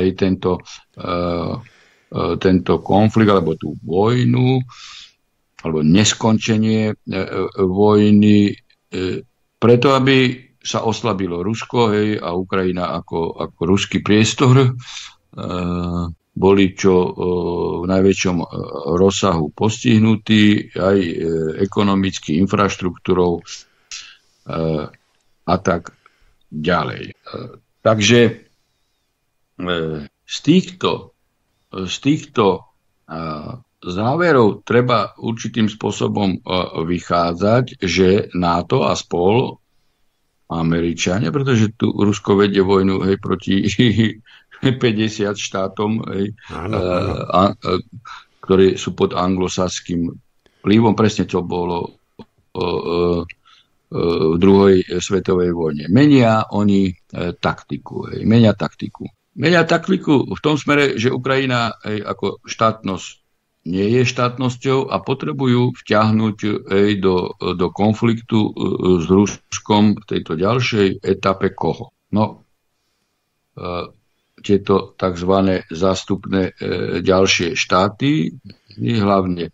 tento konflikt alebo tú vojnu alebo neskončenie vojny preto, aby sa oslabilo Rusko a Ukrajina ako ruský priestor boli čo v najväčšom rozsahu postihnutí aj ekonomicky, infraštruktúrou a tak ďalej. Takže z týchto záverov treba určitým spôsobom vychádzať, že NATO a spol Američania, pretože tu Rusko vedie vojnu proti 50 štátom, ktorí sú pod anglosaským vplyvom. Presne to bolo v druhej svetovej vojne. Menia oni taktiku. Menia taktiku v tom smere, že Ukrajina ako štátnosť nie je štátnosťou a potrebujú vťahnuť do konfliktu s Ruskom v tejto ďalšej etape koho? No, tieto tzv. Zástupné ďalšie štáty, hlavne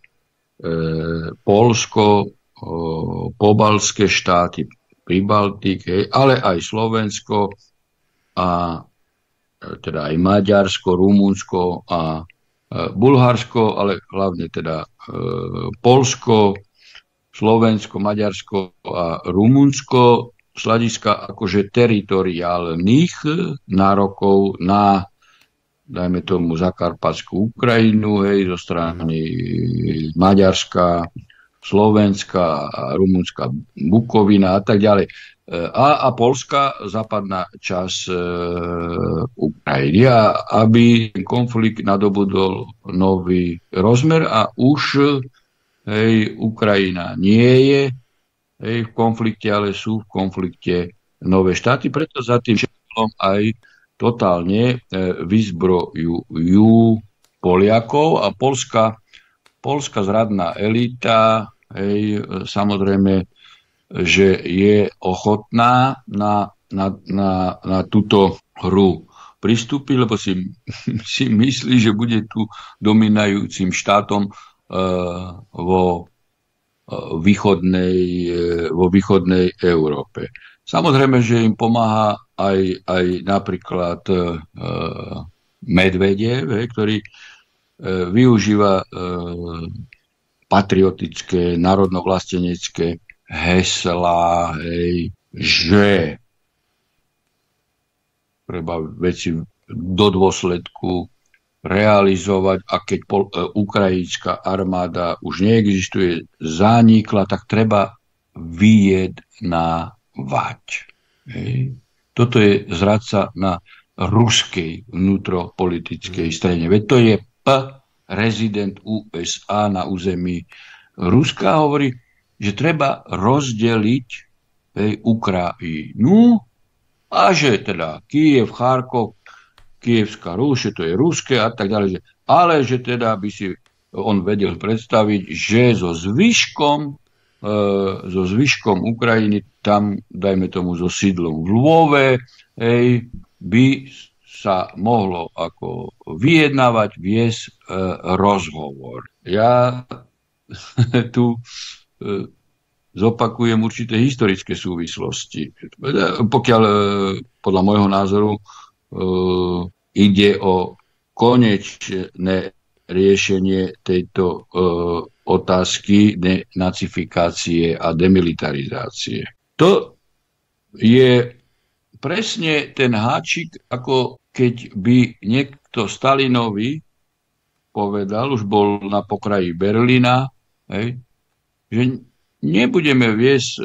Poľsko, pobaltské štáty, Pribaltik, ale aj Slovensko a teda aj Maďarsko, Rumunsko a Bulharsko, ale hlavne teda Poľsko, Slovensko, Maďarsko a Rumunsko z hľadiska akože teritoriálnych nárokov na, dajme tomu, Zakarpatskú Ukrajinu, zo strany Maďarska, Slovenska a Rumunska Bukovina a tak ďalej. A Poľska, západná časť Ukrajiny. A aby konflikt nadobudol nový rozmer a už Ukrajina nie je v konflikte, ale sú v konflikte nové štáty. Preto za tým všetkým aj totálne vyzbrojujú Poliakov a poľská zradná elita, samozrejme, že je ochotná na túto hru pristúpiť, lebo si myslí, že bude tu dominajúcim štátom vo východnej Európe. Samozrejme, že im pomáha aj napríklad Medvedev, ktorý využíva patriotické, národnovlastenecké heslá, že treba veci do dôsledku realizovať a keď ukrajinská armáda už neexistuje, zanikla, tak treba vyjednávať. Toto je zradca na ruskej vnútropolitickej strane. Veď to je rezident USA na území Ruska, hovorí, že treba rozdeliť Ukrajinu a že teda Kyjev, Charkov, Kyjevská Rus, to je ruské a tak ďalej. Ale že teda by si on vedel predstaviť, že so zvyškom Ukrajiny, tam, dajme tomu, so sídlom v Lvove, by sa mohlo ako vyjednávať, viesť rozhovor. Ja tu zopakujem určité historické súvislosti. Pokiaľ podľa môjho názoru ide o konečné riešenie tejto otázky denacifikácie a demilitarizácie. To je presne ten háčik, ako keď by niekto Stalinovi povedal, už bol na pokraji Berlína, že nebudeme viesť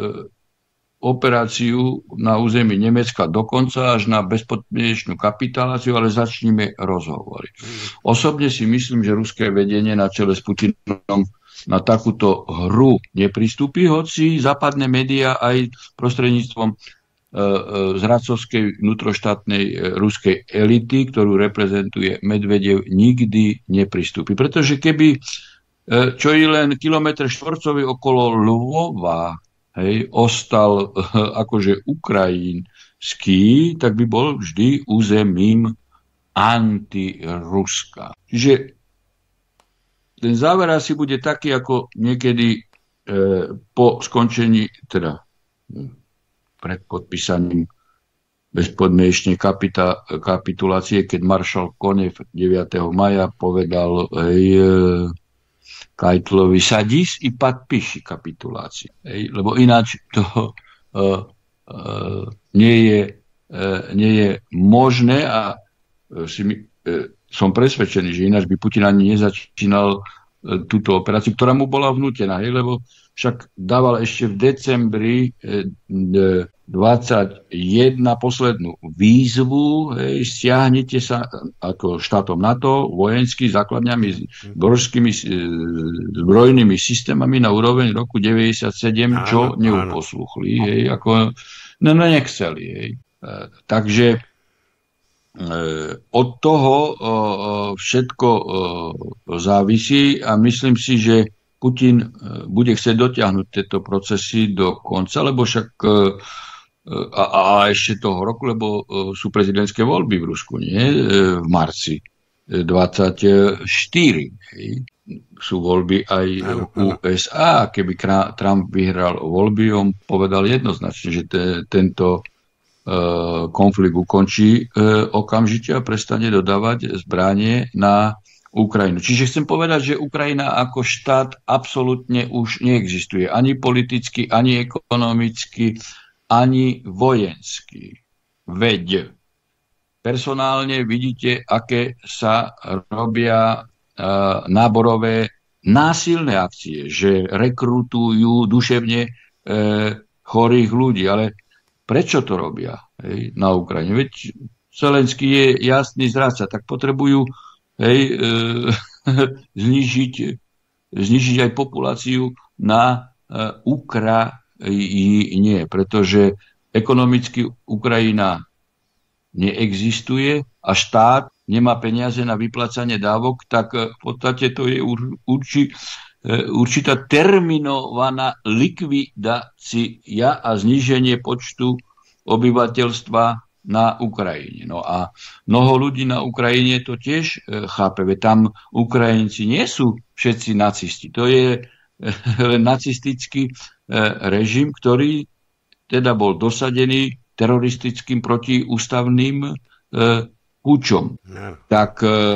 operáciu na území Nemecka dokonca až na bezpodmienečnú kapituláciu, ale začneme rozhovory. Osobne si myslím, že ruské vedenie na čele s Putinom na takúto hru nepristúpi, hoci západné médiá aj prostredníctvom zradcovskej vnútroštátnej ruskej elity, ktorú reprezentuje Medvedev, nikdy nepristúpi. Pretože keby čo i len kilometr štvorcový okolo Lvova ostal akože ukrajinský, tak by bol vždy územím antiruska. Čiže ten záver asi bude taký, ako niekedy po skončení, teda pred podpísaním bezpodmienečnej kapitulácie, keď maršal Konev 9. maja povedal Kajtlovi, sadís i podpíši kapituláciu. Lebo ináč to nie je možné a som presvedčený, že ináč by Putin ani nezačínal túto operáciu, ktorá mu bola vnútená, lebo však dával ešte v decembri 21 poslednú výzvu, stiahnite sa ako štátom NATO vojenskými základňami, božskými zbrojnými systémami na úroveň roku 97, čo neuposluchli, ako nechceli. Takže Od toho všetko závisí a myslím si, že Putin bude chcieť dotiahnuť tieto procesy do konca, lebo však a ešte toho roku, lebo sú prezidentské voľby v Rusku, nie? V marci 24. Hej. Sú voľby aj v USA. Keby Trump vyhral voľby, on povedal jednoznačne, že tento konflikt ukončí okamžite a prestane dodávať zbranie na Ukrajinu. Čiže chcem povedať, že Ukrajina ako štát absolútne už neexistuje. Ani politicky, ani ekonomicky, ani vojensky. Veď personálne vidíte, aké sa robia náborové násilné akcie, že rekrutujú duševne chorých ľudí. Ale prečo to robia na Ukrajine? Veď Zelenský je jasný zradca, tak potrebujú znižiť aj populáciu na Ukrajine, pretože ekonomicky Ukrajina neexistuje a štát nemá peniaze na vyplácanie dávok, tak v podstate to je určitá terminovaná likvidácia a zníženie počtu obyvateľstva na Ukrajine. No a mnoho ľudí na Ukrajine to tiež chápe, veď tam Ukrajinci nie sú všetci nacisti. To je len nacistický režim, ktorý teda bol dosadený teroristickým protiústavným púčom. Tak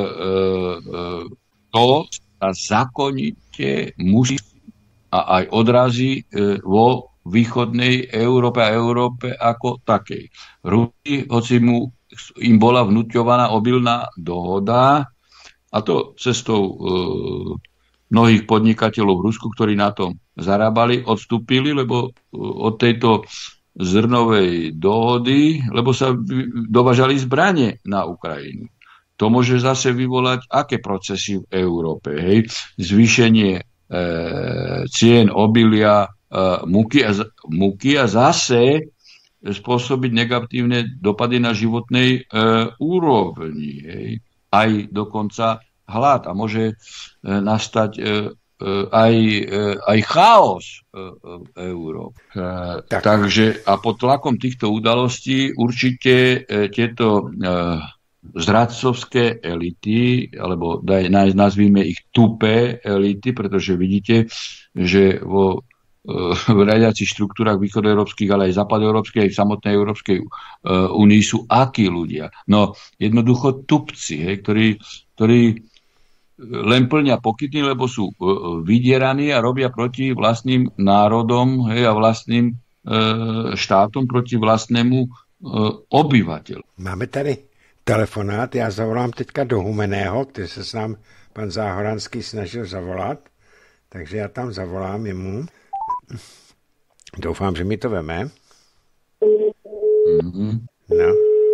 to sa zákonite musí a aj odrazí vo východnej Európe a Európe ako takej. Rusi, hoci im bola vnúťovaná obilná dohoda, a to cestou mnohých podnikateľov v Rusku, ktorí na tom zarábali, odstúpili, lebo od tejto zrnovej dohody, lebo sa dovážali zbranie na Ukrajinu. To môže zase vyvolať aké procesy v Európe? Hej? Zvýšenie cien obilia, múky a zase spôsobiť negatívne dopady na životnej úrovni. Hej? Aj dokonca hlad a môže nastať aj chaos v Európe. Takže a pod tlakom týchto udalostí určite tieto zradcovské elity, alebo nazvíme ich tupé elity, pretože vidíte, že v riadiacich štruktúrach východoeurópskych, ale aj západoeurópskych, aj v samotnej Európskej únii sú akí ľudia. No jednoducho tupci, ktorí len plnia pokyty, lebo sú vydieraní a robia proti vlastným národom a vlastným štátom, proti vlastnému obyvateľu. Máme tady telefonát, já zavolám teďka do Humenného, který se s nám pan Záhoranský snažil zavolat, takže já tam zavolám jemu. Doufám, že mi to veme. No.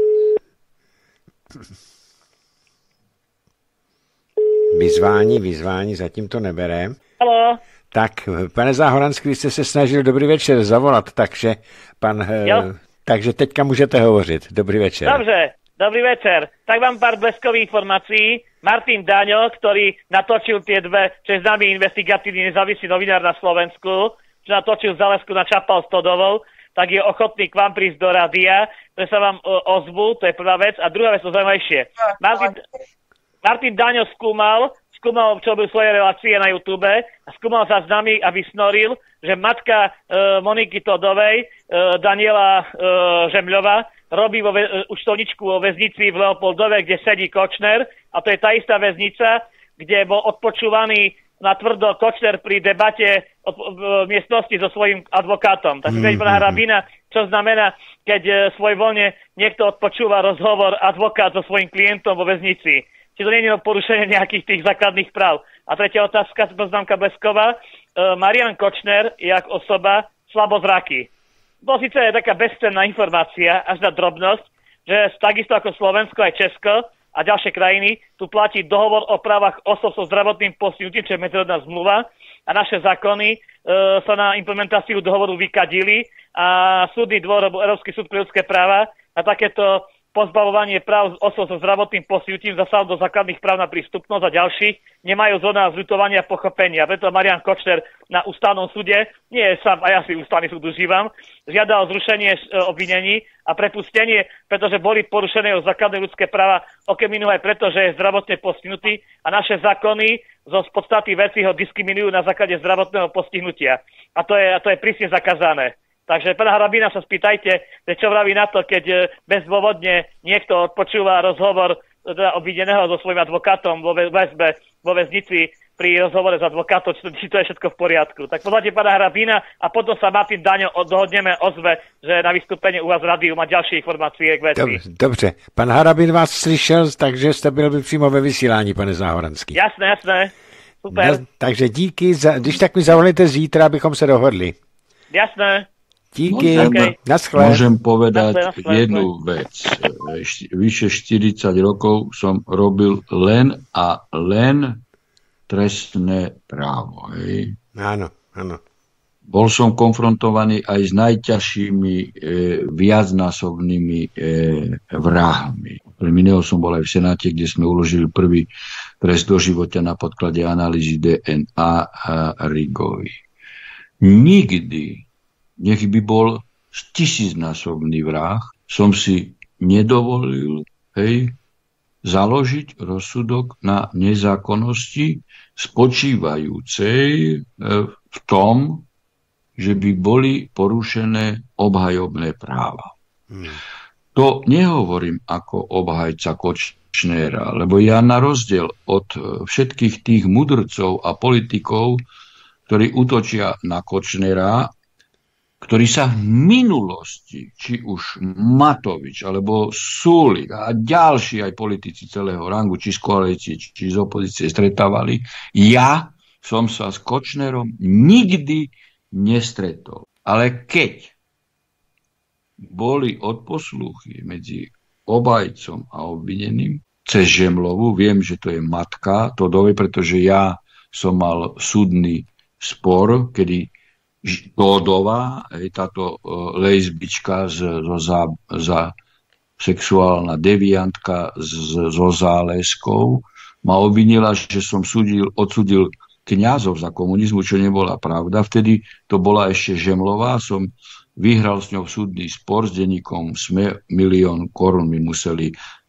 Vyzvání, zatím to nebere. Haló. Tak, pane Záhoranský, vy jste se snažil dobrý večer zavolat, takže teďka můžete hovořit. Dobrý večer. Dobře, dobrý večer. Tak vám pár bleskových informácií. Martin Daňo, ktorý natočil tie dve, čo je známy investigatívny nezávislý novinár na Slovensku, čo natočil Zálesku na Čapal Stodovou, tak je ochotný k vám prísť do rádia, pre sa vám ozvu, to je prvá vec. A druhá vec, to zaujímavejšie. Martin Daňo skúmal, čo byl svoje relácie na YouTube a skúmal sa s nami, aby snoril, že matka Moniky Todovej, Daniela Žemľová, robí účtovničku vo väznici v Leopoldove, kde sedí Kočner, a to je tá istá väznica, kde bol odpočúvaný na tvrdo Kočner pri debate v miestnosti so svojím advokátom. Tak si pana Rabina, čo znamená, keď svojvoľne niekto odpočúva rozhovor advokát so svojím klientom vo väznici. Či to nie je porušenie nejakých tých základných práv. A tretia otázka, poznámka blesková. Marian Kočner je ako osoba slabozraký. Bol síce taká bezcenná informácia, až na drobnosť, že takisto ako Slovensko aj Česko a ďalšie krajiny, tu platí dohovor o právach osob so zdravotným postihnutím, čo je medzinárodná zmluva, a naše zákony sa na implementáciu dohovoru vykadili a súdny dvor, Európsky súd pre ľudské práva, na takéto pozbavovanie práv osôb so zdravotným postihnutím, zasahom do základných práv na prístupnosť a ďalších, nemajú zhoda zľutovania a pochopenia. Preto Marian Kočner na ústavnom súde, nie je sám, a ja si ústavný súd užívam, žiada o zrušenie obvinení a prepustenie, pretože boli porušené jeho základné ľudské práva, okrem iného aj preto, že je zdravotne postihnutý a naše zákony zo podstaty veci ho diskriminujú na základe zdravotného postihnutia. A to je prísne zakázané. Takže pána Harabina sa spýtajte, že čo vraví na to, keď bezdôvodne niekto odpočúva rozhovor obvineného so svojím advokátom vo väznici pri rozhovore s advokátom, či to je všetko v poriadku. Tak pozvite pána Harabina a potom sa Martin Daňo dohodneme ozve, že na vystúpenie u vás v rádiu má ďalšie informácie k veci. Dobře. Pan Harabin vás slyšel, takže jste byl přímo ve vysílání, pane Záhoranský. Jasné. Super. No, takže díky, když tak mi zavolejte zítra, abychom se dohodli. Jasné. Díky, naschle. Môžem povedať jednu vec. Vyše 40 rokov som robil len trestné právo. Hej. Áno. Bol som konfrontovaný aj s najťažšími viacnásobnými vrahmi. Pre iného som bol aj v Senáte, kde sme uložili prvý trest doživotia na podklade analýzy DNA a Rigovi. Nikdy, nech by bol 1000-násobný vrah, som si nedovolil založiť rozsudok na nezákonnosti spočívajúcej v tom, že by boli porušené obhajobné práva. To nehovorím ako obhajca Kočnera, lebo ja na rozdiel od všetkých tých mudrcov a politikov, ktorí útočia na Kočnera, ktorí sa v minulosti, či už Matovič, alebo Sulík a ďalší aj politici celého rangu, či z koalície, či z opozície stretávali, ja som sa s Kočnerom nikdy nestretol. Ale keď boli odposluchy medzi obhajcom a obvineným cez Žemlovu, viem, že to je matka Todovej, pretože ja som mal súdny spor, kedy Todová, táto lesbička za sexuálna deviantka so Záleskou, ma obvinila, že som odsudil kňazov za komunizmu, čo nebola pravda. Vtedy to bola ešte Žemlová, som vyhral s ňou súdny spor s denníkom SME, 1 000 000 korún mi museli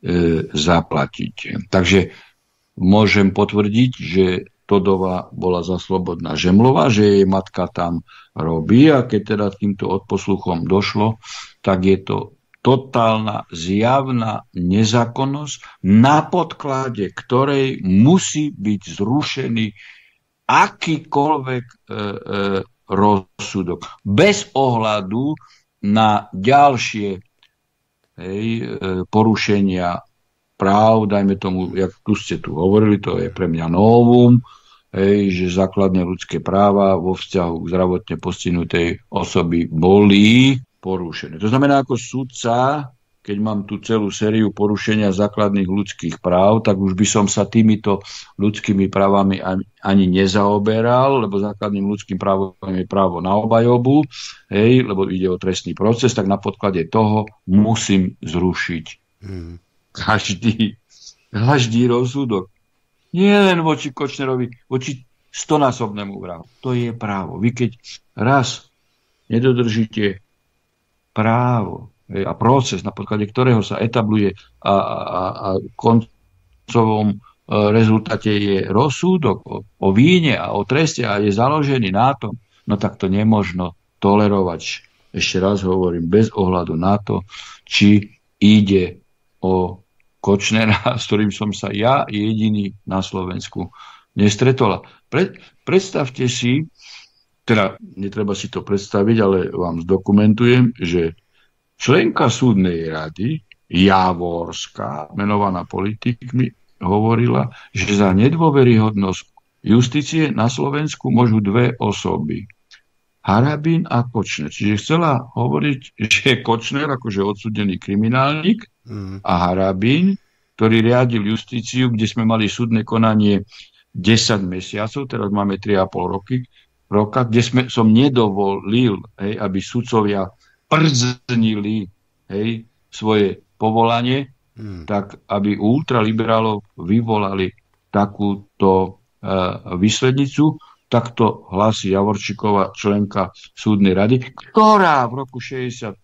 zaplatiť. Takže môžem potvrdiť, že Todová bola za slobodná Žemlová, že jej matka tam robí a keď teda týmto odposluchom došlo, tak je to totálna zjavná nezákonnosť, na podklade ktorej musí byť zrušený akýkoľvek rozsudok. Bez ohľadu na ďalšie porušenia práv, dajme tomu, jak tu ste tu hovorili, to je pre mňa novum, že základné ľudské práva vo vzťahu k zdravotne postihnutej osoby boli porušené. To znamená, ako sudca, keď mám tú celú sériu porušenia základných ľudských práv, tak už by som sa týmito ľudskými právami ani nezaoberal, lebo základným ľudským právom je právo na obhajobu, lebo ide o trestný proces, tak na podklade toho musím zrušiť každý rozsudok. Nie len voči Kočnerovi, voči 100-násobnému vrahu. To je právo. Vy keď raz nedodržíte právo a proces, na podklade ktorého sa etabluje a koncovom rezultáte je rozsudok o víne a o treste a je založený na tom, no tak to nemožno tolerovať. Ešte raz hovorím, bez ohľadu na to, či ide o Kočnera, s ktorým som sa ja jediný na Slovensku nestretol. Predstavte si, teda netreba si to predstaviť, ale vám zdokumentujem, že členka súdnej rady Javorská, menovaná politikmi, hovorila, že za nedôveryhodnosť justície na Slovensku môžu dve osoby. Harabin a Kočner. Čiže chcela hovoriť, že Kočner akože odsúdený kriminálnik a Harabin, ktorý riadil justíciu, kde sme mali súdne konanie 10 mesiacov, teraz máme 3,5 roka, kde som nedovolil, aby sudcovia prznili svoje povolanie, tak aby ultraliberálov vyvolali takúto výslednicu. Takto hlási Javorčíková, členka súdnej rady, ktorá v roku 68,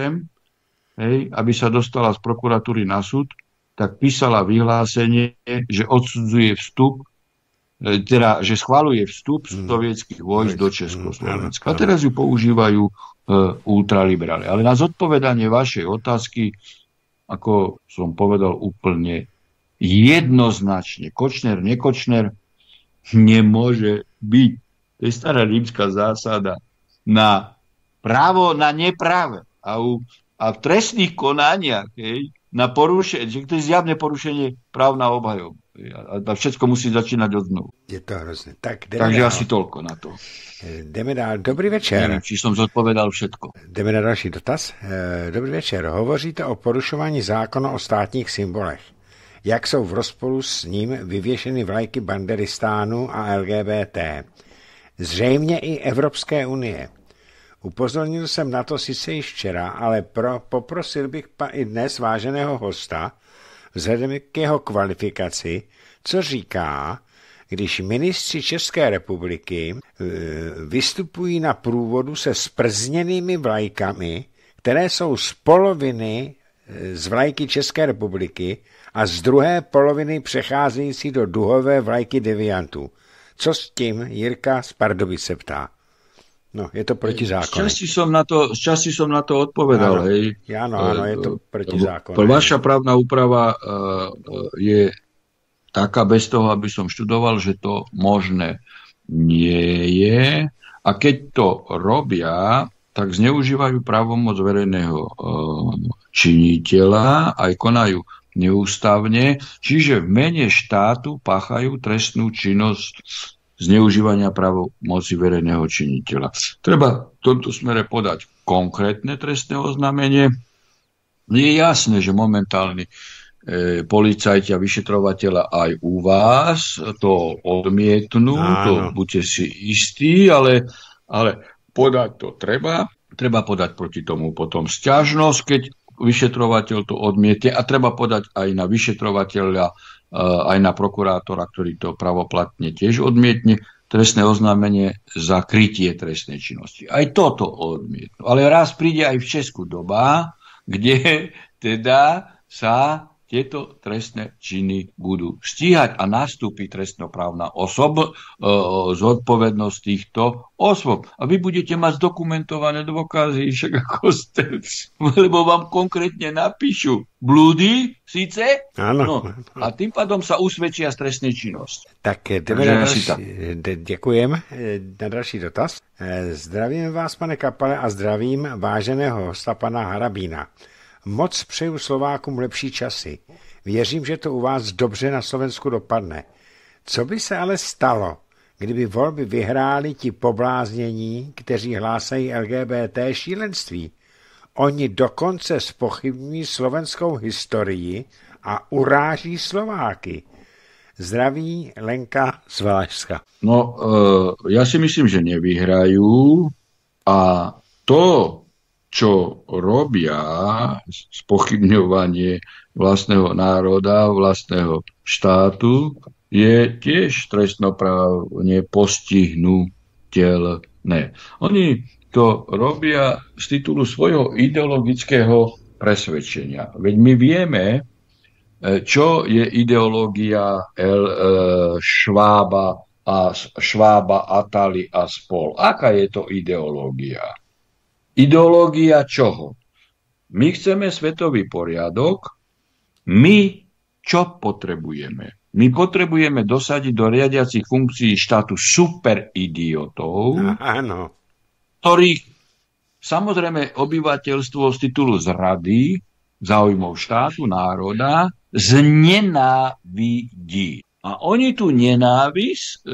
aby sa dostala z prokuratúry na súd, tak písala vyhlásenie, že odsudzuje vstup, teda, že schvaľuje vstup sovietských vojsk do Československa. A teraz ju používajú ultraliberáli. Ale na zodpovedanie vašej otázky, ako som povedal úplne jednoznačne, Kočner, nekočner, nemôže byť. To je stará rímska zásada na právo, na nepráve. A v trestných konaniach, na porušenie, že to je zjavné porušenie práv na obhajobu. A všetko musí začínať od znovu. Je to hrozné. Takže dál. Asi toľko na to. Jdeme dál. Dobrý večer. Neviem, či som zodpovedal všetko. Jdeme na další dotaz. Dobrý večer. Hovoříte o porušování zákona o státních symbolech. Jak jsou v rozporu s ním vyvěšeny vlajky Banderistánu a LGBT. Zřejmě i Evropské unie. Upozornil jsem na to sice již včera, ale poprosil bych i dnes váženého hosta, vzhledem k jeho kvalifikaci, co říká, když ministři České republiky vystupují na průvodu se sprzněnými vlajkami, které jsou z poloviny z vlajky České republiky a z druhé poloviny přecházející do duhové vlajky deviantů. Co s tím? Jirka z Pardubic se ptá. No, je to protizákonné. Z časti som na to odpovedal. Áno, je to protizákonné. Vaša právna úprava je taká, bez toho, aby som študoval, že to možné nie je. A keď to robia, tak zneužívajú právomoc verejného činiteľa, aj konajú neústavne, čiže v mene štátu páchajú trestnú činnosť zneužívania právomoci verejného činiteľa. Treba v tomto smere podať konkrétne trestné oznámenie. Je jasné, že momentálni policajti a vyšetrovateľa aj u vás to odmietnú, to buďte si istí, ale podať to treba. Treba podať proti tomu potom sťažnosť, keď vyšetrovateľ to odmietne, a treba podať aj na vyšetrovateľa, aj na prokurátora, ktorý to pravoplatne tiež odmietne, trestné oznámenie za krytie trestnej činnosti. Aj toto odmietnú. Ale raz príde aj v Česku doba, kde teda sa tieto trestné činy budú stíhať a nastúpi trestnoprávna zodpovednosť týchto osôb. A vy budete mať zdokumentované dôkazy, však ako ste, lebo vám konkrétne napíšu blúdy, síce? Áno. No, a tým pádom sa usvedčia z trestnej činnosti. Tak děkujem. Na další dotaz. Zdravím vás, pane Kapale, a zdravím váženého hosta, pana Harabína. Moc přeju Slovákům lepší časy. Věřím, že to u vás dobře na Slovensku dopadne. Co by se ale stalo, kdyby volby vyhráli ti pobláznění, kteří hlásají LGBT šílenství? Oni dokonce zpochybňují slovenskou historii a uráží Slováky. Zdraví Lenka z Valašska. No, ja si myslím, že nevyhrajú, a to, čo robia, spochybňovanie vlastného národa, vlastného štátu, je tiež trestnoprávne postihnuteľné. Oni to robia z titulu svojho ideologického presvedčenia. Veď my vieme, čo je ideológia Švába, Atali a spol. Aká je to ideológia? Ideológia čoho? My chceme svetový poriadok. My čo potrebujeme? My potrebujeme dosadiť do riadiacich funkcií štátu superidiotov, ktorých samozrejme obyvateľstvo z titulu zrady záujmov štátu, národa znenávidí. A oni tú nenávisť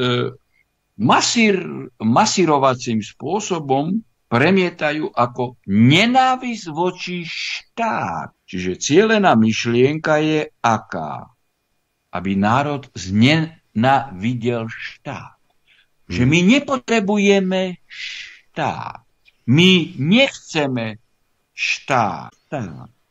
masírovacím spôsobom premietajú ako nenávisť voči štát. Čiže cielená myšlienka je aká? Aby národ znenávidel štát. Že my nepotrebujeme štát. My nechceme štát.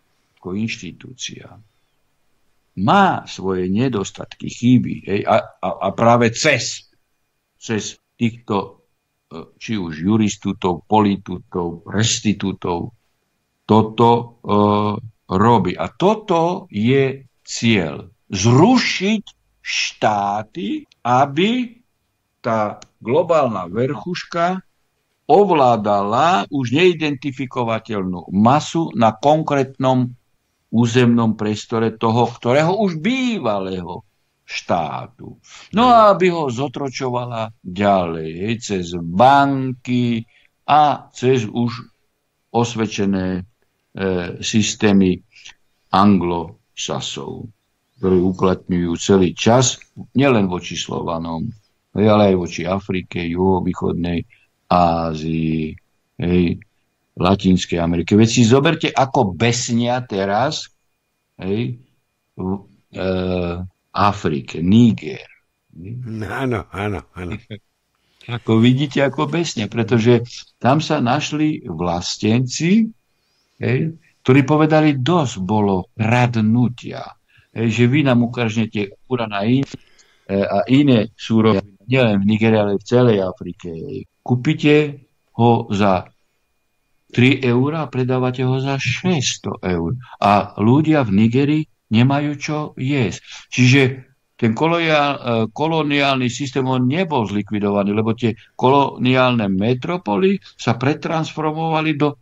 ako inštitúcia má svoje nedostatky, chyby, a práve cez týchto či už juristútov, politútov, restitútov toto robí. A toto je cieľ. Zrušiť štáty, aby tá globálna verchuška ovládala už neidentifikovateľnú masu na konkrétnom územnom priestore toho, ktorého už bývalého štátu. No a aby ho zotročovala ďalej, cez banky a cez už osvedčené systémy anglosasov, ktorí uplatňujú celý čas, nielen voči Slovanom, ale aj voči Afrike, juhovýchodnej Ázii, Latinskej Amerike. Veď si zoberte, ako besnia teraz v Afrike, Niger. Áno. Ako vidíte, ako besnia, pretože tam sa našli vlastenci, ktorí povedali, dosť bolo kradnutia. Že vy nám ukážete uran a iné súroviny, nielen v Nigérii, ale v celej Afrike. Kúpite ho za 3 eur a predávate ho za 600 eur. A ľudia v Nigérii nemajú čo jesť. Čiže ten koloniálny systém on nebol zlikvidovaný, lebo tie koloniálne metropoly sa pretransformovali do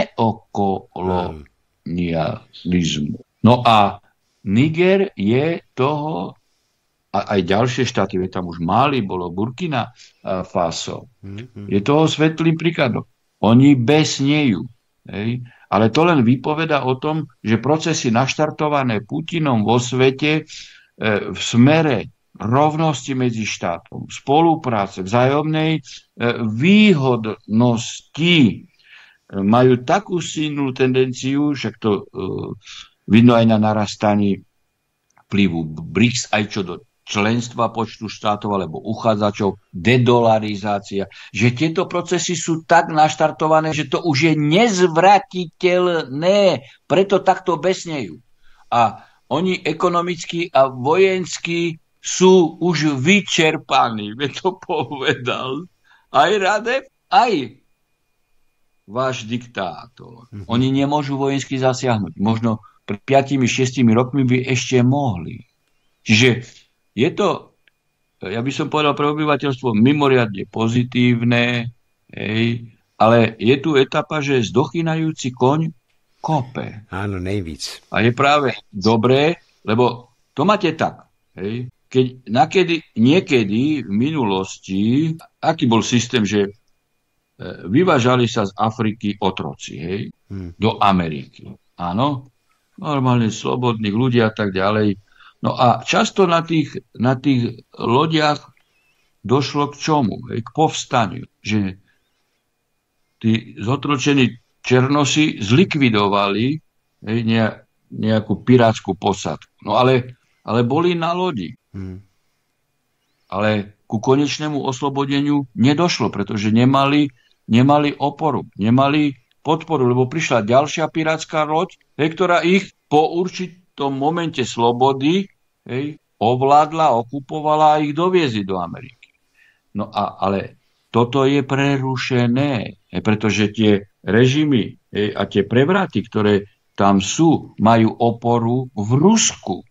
neokolonializmu. No a Niger je toho, a aj ďalšie štáty, tam už Mali, bolo Burkina Faso, je toho svetlým príkladom. Oni besnejú. Ale to len vypoveda o tom, že procesy naštartované Putinom vo svete v smere rovnosti medzi štátom, spolupráce, vzájomnej výhodnosti majú takú silnú tendenciu, však to vidno aj na narastaní vplyvu BRICS, aj čo do členstva počtu štátov alebo uchádzačov, dedolarizácia, že tieto procesy sú tak naštartované, že to už je nezvratiteľné, preto takto besnejú. A oni ekonomicky a vojensky sú už vyčerpaní, veď to povedal aj Radev, aj váš diktátor. Oni nemôžu vojensky zasiahnuť. Možno pred 5-6 rokmi by ešte mohli. Čiže je to, ja by som povedal pre obyvateľstvo, mimoriadne pozitívne, ale je tu etapa, že zdochýnajúci koň kope. Áno, nejvíc. A je práve dobré, lebo to máte tak, keď niekedy v minulosti, aký bol systém, že vyvážali sa z Afriky otroci, do Ameriky. Áno, normálne slobodných ľudí a tak ďalej. No a často na tých lodiach došlo k čomu? K povstaniu. Že tí zotročení černosi zlikvidovali nejakú pirátskú posádku. No ale boli na lodi. Ale ku konečnému oslobodeniu nedošlo, pretože nemali oporu, nemali podporu, lebo prišla ďalšia pirátska loď, ktorá ich po určitom momente slobody ovládla, okupovala a ich doviezli do Ameriky. No ale toto je prerušené, pretože tie režimy a tie prevraty, ktoré tam sú, majú oporu v Rusku.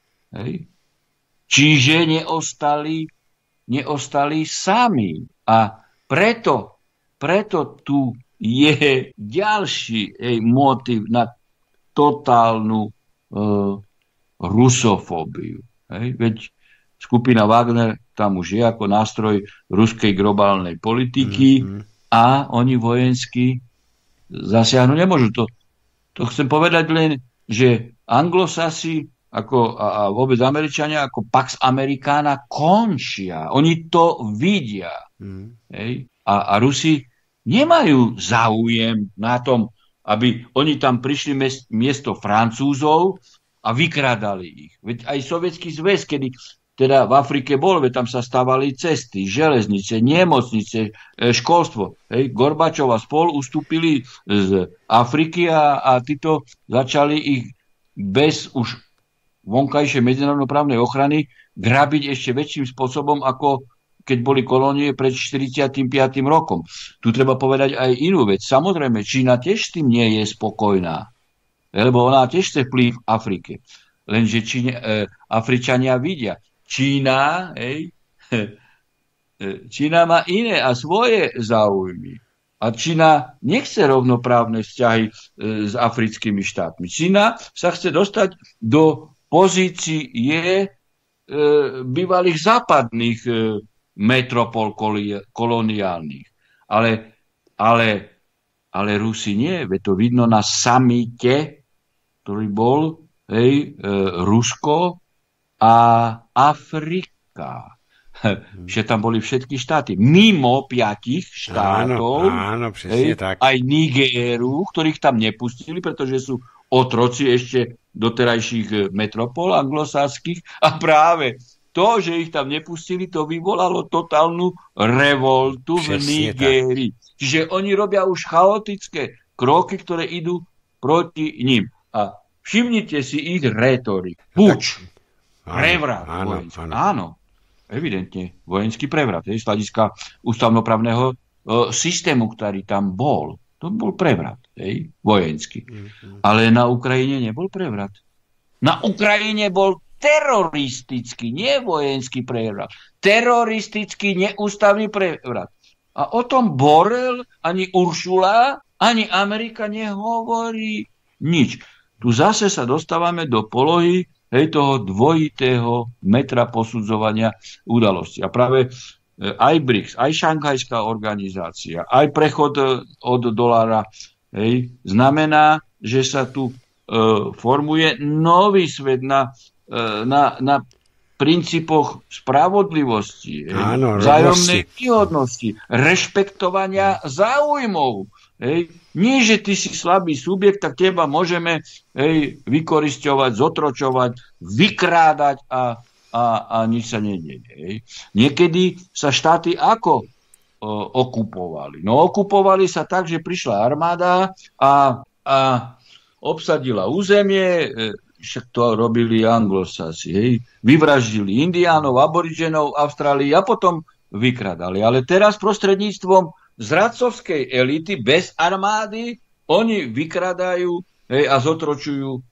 Čiže neostali sami. A preto tu je ďalší motiv na totálnu rusofóbiu. Veď skupina Wagner tam už je ako nástroj ruskej globálnej politiky a oni vojensky zasiahnuť nemôžu. To chcem povedať len, že Anglosasi a vôbec Američania ako Pax Americana končia. Oni to vidia. A Rusi nemajú záujem na tom, aby oni tam prišli miesto Francúzov a vykrádali ich. Veď aj Sovietsky zväz, kedy teda v Afrike bol, veď tam sa stavali cesty, železnice, nemocnice, školstvo. Gorbačov a spol ustúpili z Afriky a títo začali ich bez už vonkajšej medzinárodnoprávnej ochrany grabiť ešte väčším spôsobom, ako keď boli kolónie pred 45. rokom. Tu treba povedať aj inú vec. Samozrejme, Čína tiež s tým nie je spokojná, lebo ona tiež chce vplyv v Afrike. Lenže Afričania vidia. Čína má iné a svoje záujmy. A Čína nechce rovnoprávne vzťahy s africkými štátmi. Čína sa chce dostať do pozície bývalých západných metropol koloniálnych. Ale Rusi nie. Veď to vidno na samite, ktorý bol Rusko a Afrika. Že tam boli všetky štáty. Mimo 5 štátov, áno, tak. Aj Nigéru, ktorých tam nepustili, pretože sú otroci ešte doterajších metropol anglosaských. A práve to, že ich tam nepustili, to vyvolalo totálnu revoltu v Nigérii. Čiže oni robia už chaotické kroky, ktoré idú proti ním. A všimnite si ich rétoriku. Puč, prevrat. Áno. Evidentne vojenský prevrat. Z hľadiska ústavnoprávneho systému, ktorý tam bol. To bol prevrat. Vojenský. Ale na Ukrajine nebol prevrat. Na Ukrajine bol teroristický, nie vojenský prevrat. Teroristický, neústavný prevrat. A o tom Borel, ani Uršula, ani Amerika nehovorí nič. Tu zase sa dostávame do polohy toho dvojitého metra posudzovania udalosti. A práve aj BRICS, aj šanghajská organizácia, aj prechod od dolára znamená, že sa tu formuje nový svet na princípoch spravodlivosti, vzájomnej výhodnosti, rešpektovania záujmov. Nie, že ty si slabý subjekt, tak teba môžeme vykorisťovať, zotročovať, vykrádať a nič sa nedieje. Niekedy sa štáty ako okupovali? No okupovali sa tak, že prišla armáda a obsadila územie, však to robili Anglosasi, vyvraždili indiánov, aborigenov v Austrálii a potom vykradali. Ale teraz prostredníctvom zradcovskej elity bez armády oni vykradajú a zotročujú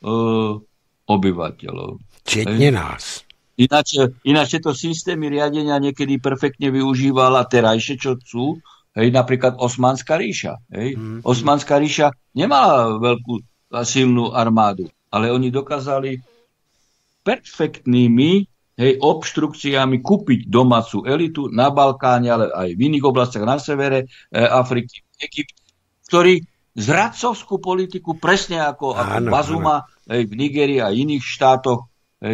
obyvateľov. Četne nás. Ináč to systémy riadenia niekedy perfektne využívala terajšie, čo sú, napríklad Osmanská ríša. Osmanská ríša nemala veľkú a silnú armádu, ale oni dokázali perfektnými obštrukciami kúpiť domácu elitu na Balkáne, ale aj v iných oblastiach na severe Afriky, Egypt, ktorí zradcovskú politiku, presne ako Bazuma v Nigérii a iných štátoch,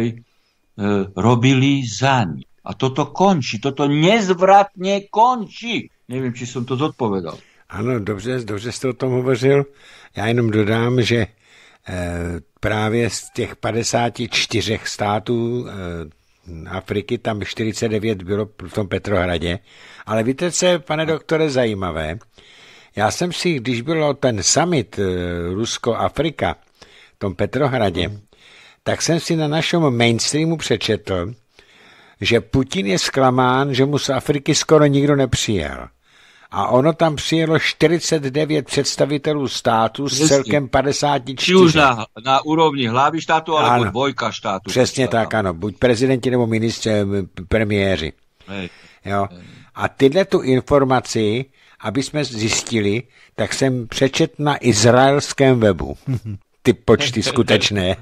robili za ní. A toto končí, toto nezvratne končí. Neviem, či som to zodpovedal. Ano, dobře jste o tom hovořil. Já jenom dodám, že právě z těch 54 států Afriky, tam 49 bylo v tom Petrohradě. Ale víte, co je, pane doktore, zajímavé? Já jsem si, když bylo ten summit Rusko-Afrika v tom Petrohradě, tak jsem si na našem mainstreamu přečetl, že Putin je zklamán, že mu z Afriky skoro nikdo nepřijel. A ono tam přijelo 49 představitelů států s celkem 54. Či už na úrovni hlavy štátu, alebo dvojka štátu. Přesně tak, ano. Buď prezidenti nebo ministři, premiéři. Jo. A tyhle tu informaci, aby jsme zjistili, tak jsem přečet na izraelském webu. Ty počty skutečné.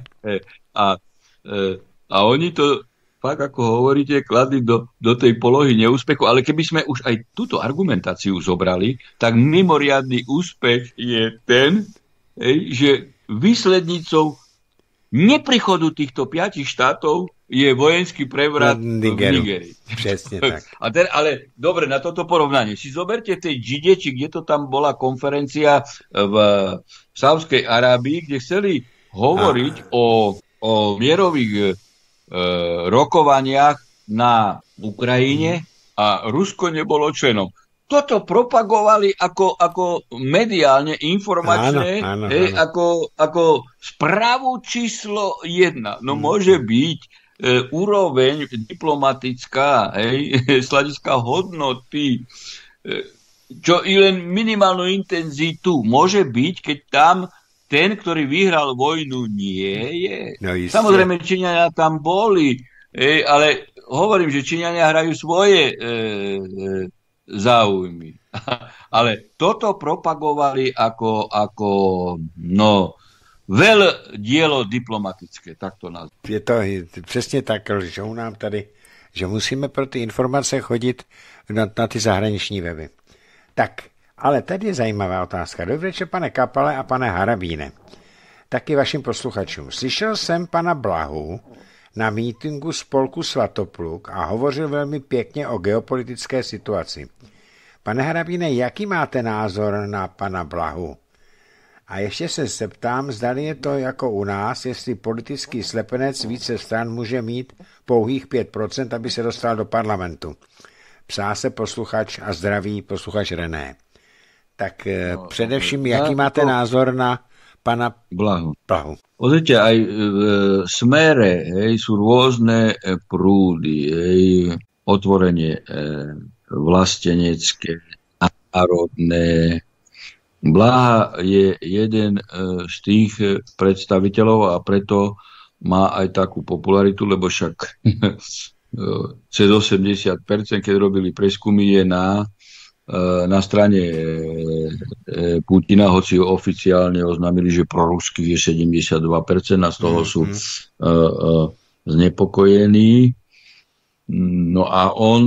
A oni to fakt, ako hovoríte, kladli do tej polohy neúspechu, ale keby sme už aj túto argumentáciu zobrali, tak mimoriadny úspech je ten, že výslednicou neprichodu týchto 5 štátov je vojenský prevrat v Nigérii. Presne tak. Ale dobre, na toto porovnanie. Si zoberte tej Džide, či kde to tam bola konferencia v Saudskej Arábii, kde chceli hovoriť o mierových rokovaniach na Ukrajine a Rusko nebolo členom. toto propagovali ako mediálne, informačné, áno. ako správu číslo 1. No môže byť úroveň diplomatická, z hľadiska hodnoty, čo i len minimálnu intenzitu môže byť, keď tam ten, ktorý vyhral vojnu, nie je. No, samozrejme, Číňania tam boli, ale hovorím, že Číňania hrajú svoje záujmy. Ale toto propagovali ako dielo diplomatické, tak to nazvám. Je to přesně tak, že nám tady, že musíme pro ty informace chodit na ty zahraniční weby. Tak, ale tady je zajímavá otázka. Dobrý večer, pane Kapale a pane Harabíne. Taky vašim posluchačům. Slyšel jsem pana Blahu na mítinku spolku Svatopluk a hovořil velmi pěkně o geopolitické situaci. Pane Harabíne, jaký máte názor na pana Blahu? A ještě se zeptám, zdali je to jako u nás, jestli politický slepenec více stran může mít pouhých 5%, aby se dostal do parlamentu. Psá se posluchač a zdraví posluchač René. Tak především, jaký máte názor na pana Blahu? Pozrite, aj v Smere sú rôzne prúdy, otvorenie vlastenecké, národné. Blaha je jeden z tých predstaviteľov a preto má aj takú popularitu, lebo však cez 80%, keď robili preskumy, je na strane Putina, hoci oficiálne oznámili, že proruských je 72% a z toho sú znepokojení. No a on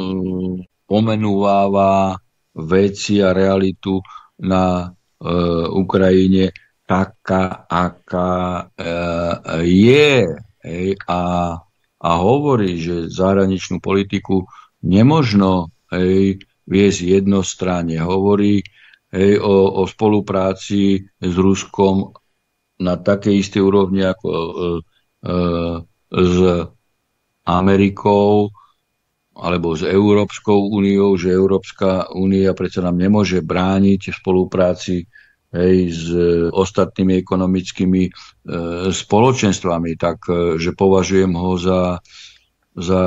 pomenúváva veci a realitu na Ukrajine taká, aká je. A hovorí, že zahraničnú politiku nemožno viesť jednostranne. Hovorí o spolupráci s Ruskom na takej istej úrovni ako s Amerikou alebo s Európskou úniou, že Európska únia predsa nám nemôže brániť v spolupráci s ostatnými ekonomickými spoločenstvami, takže považujem ho za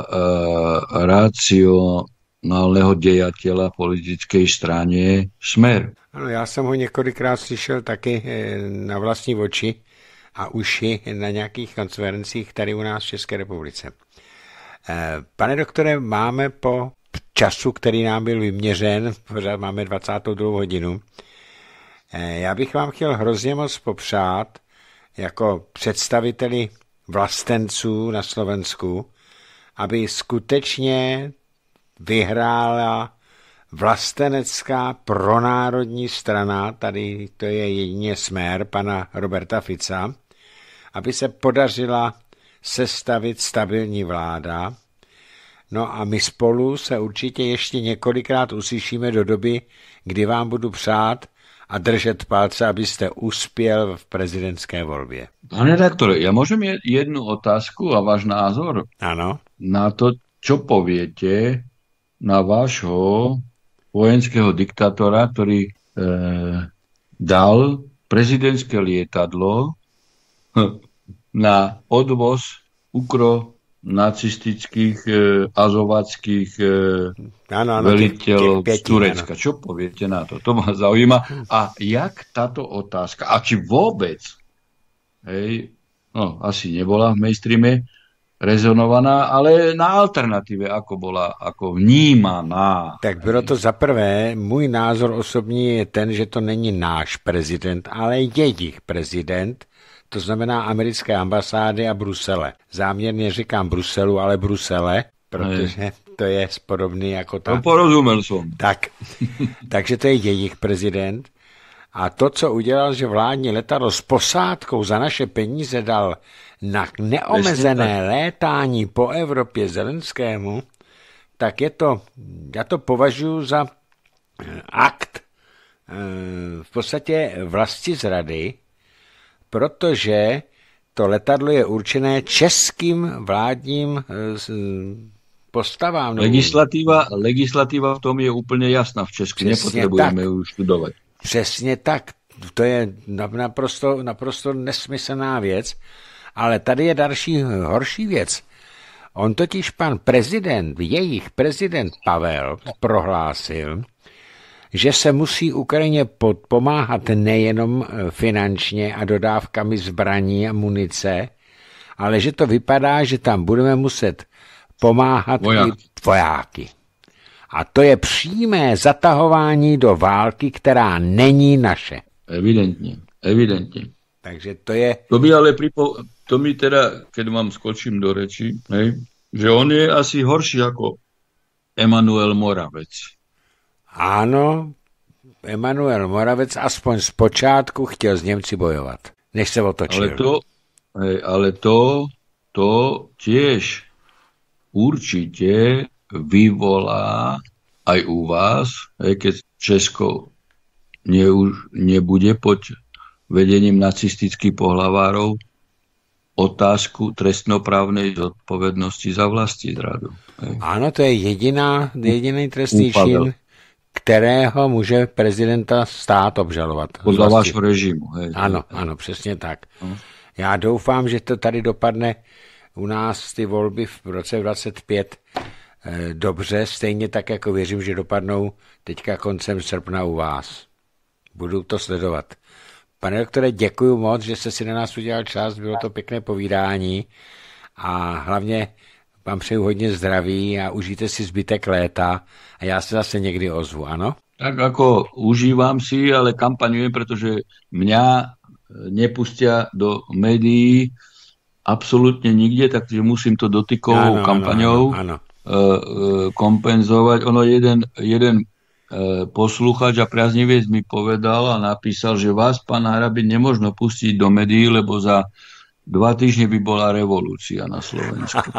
racionálneho dejateľa politickej strane Smer. Ano, já jsem ho několikrát slyšel taky na vlastní oči a uši na nějakých konferencích tady u nás v České republice. Pane doktore, máme po času, který nám byl vyměřen, pořád máme 22. hodinu, já bych vám chtěl hrozně moc popřát jako představiteli vlastenců na Slovensku, aby skutečně vyhrála vlastenecká pronárodní strana, tady to je jedině Smer pana Roberta Fica, aby se podařila sestavit stabilní vláda. No a my spolu se určitě ještě několikrát uslyšíme do doby, kdy vám budu přát a držet palce, abyste uspěl v prezidentské volbě. Pane redaktore, ja môžem jednu otázku a váš názor? Áno. Na to, čo poviete na vášho vojenského diktátora, ktorý dal prezidentské lietadlo na odvoz ukronacistických azovackých veliteľov z Turecka. Čo poviete na to? To ma zaujíma. A jak táto otázka, a či vôbec asi nebola v mainstreame rezonovaná, ale na alternatíve, ako vnímaná. Tak bylo to za prvé, můj názor osobní je ten, že to není náš prezident, ale jejich prezident, to znamená americké ambasády a Brusele. Záměrně říkám Bruselu, ale Brusele, protože to je podobný jako ta. To porozumel som. Takže to je jejich prezident. A to, co udělal, že vládní letadlo s posádkou za naše peníze dal na neomezené létání po Evropě Zelenskému, tak já to považuji za akt v podstatě vlastizrady, protože to letadlo je určené českým vládním postavám. Legislativa v tom je úplně jasná v Česku. Nepotřebujeme ju študovat. Přesně tak. To je naprosto nesmyslná věc. Ale tady je další horší věc. On totiž jejich prezident Pavel prohlásil, že se musí Ukrajině pomáhat nejenom finančně a dodávkami zbraní a munice, ale že to vypadá, že tam budeme muset pomáhat i vojáky. A to je přímé zatahování do války, která není naše. Evidentně. Takže to je... To mi teda, keď vám skočím do reči, že on je asi horší ako Emanuel Moravec. Áno, Emanuel Moravec aspoň z počátku chtěl s Němci bojovat, než se otočil. Ale to tiež určite vyvolá aj u vás, keď Česko nebude pod vedením nacistických pohlavárov, otázku trestnoprávnej zodpovednosti za vlastizradu. Áno, to je jediný trestný čin, kterého může prezidenta stát obžalovat. Podle vášho režimu. Ano, přesně tak. Já doufám, že to tady dopadne u nás ty volby v roce 25 dobře, stejně tak, jako věřím, že dopadnou teďka koncem srpna u vás. Budu to sledovat. Pane doktore, děkuju moc, že jste si na nás udělal čas, bylo to pěkné povídání a hlavně vám přeju hodně zdraví a užijte si zbytek léta a já se zase někdy ozvu, ano? Tak ako užívam si, ale kampaňujem, pretože mňa nepustia do médií absolútne nikde, takže musím to dotykovou kampaňou kompenzovať. Ono jeden posluchač a priaznivec mi povedal a napísal, že vás, pán Harabin, nemožno pustiť do médií, lebo za 2 týždne by bola revolúcia na Slovensku.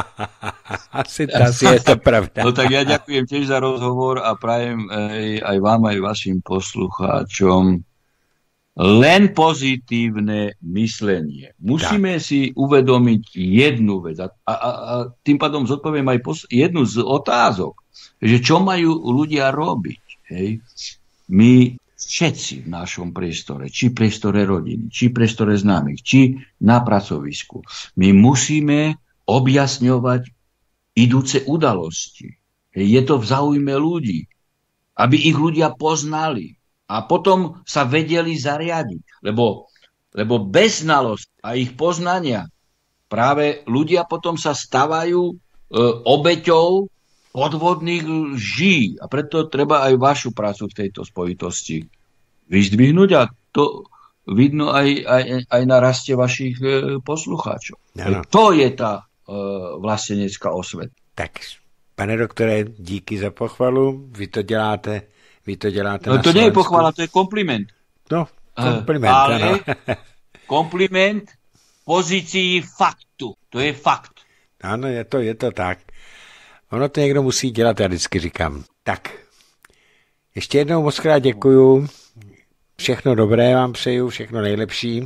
Asi je to pravda. No tak ja ďakujem tiež za rozhovor a prajem aj vám, aj vašim poslucháčom len pozitívne myslenie. Musíme si uvedomiť jednu vec a tým pádom zodpoviem aj jednu z otázok, že čo majú ľudia robiť. Hej. My všetci v našom priestore, či priestore rodiny, či priestore známych, či na pracovisku, my musíme objasňovať idúce udalosti. Je to v záujme ľudí, aby ich ľudia poznali a potom sa vedeli zariadiť. Lebo bez znalosti a ich poznania práve ľudia potom sa stavajú obeťou podvodných lží. A preto treba aj vašu prácu v tejto spojitosti vyzdvihnúť a to vidno aj na raste vašich poslucháčov. Ano. To je tá vlastenecká osveta. Tak, pane doktore, díky za pochvalu. Vy to děláte no, to nie je pochvala, to je kompliment. No, kompliment, ale ano. kompliment v pozícii faktu. To je fakt. Ano, je to tak. Ono to někdo musí dělat, já vždycky říkám. Tak, ještě jednou moc krát děkuju. Všechno dobré vám přeju, všechno nejlepší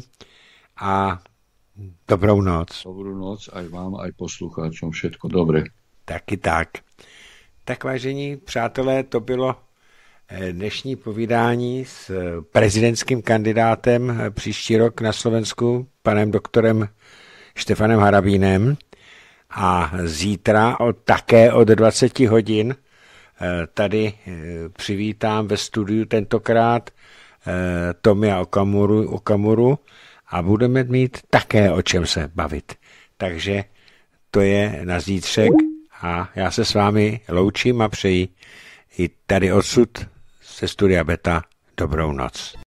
a dobrou noc. Dobrou noc aj vám, aj poslucháčom, všetko dobré. Taky tak. Tak vážení přátelé, to bylo dnešní povídání s prezidentským kandidátem příští rok na Slovensku, panem doktorem Štefanem Harabínem. A zítra také od 20 hodin tady přivítám ve studiu tentokrát Tomia Okamuru a budeme mít také o čem se bavit. Takže to je na zítřek a já se s vámi loučím a přeji i tady odsud ze studia Beta dobrou noc.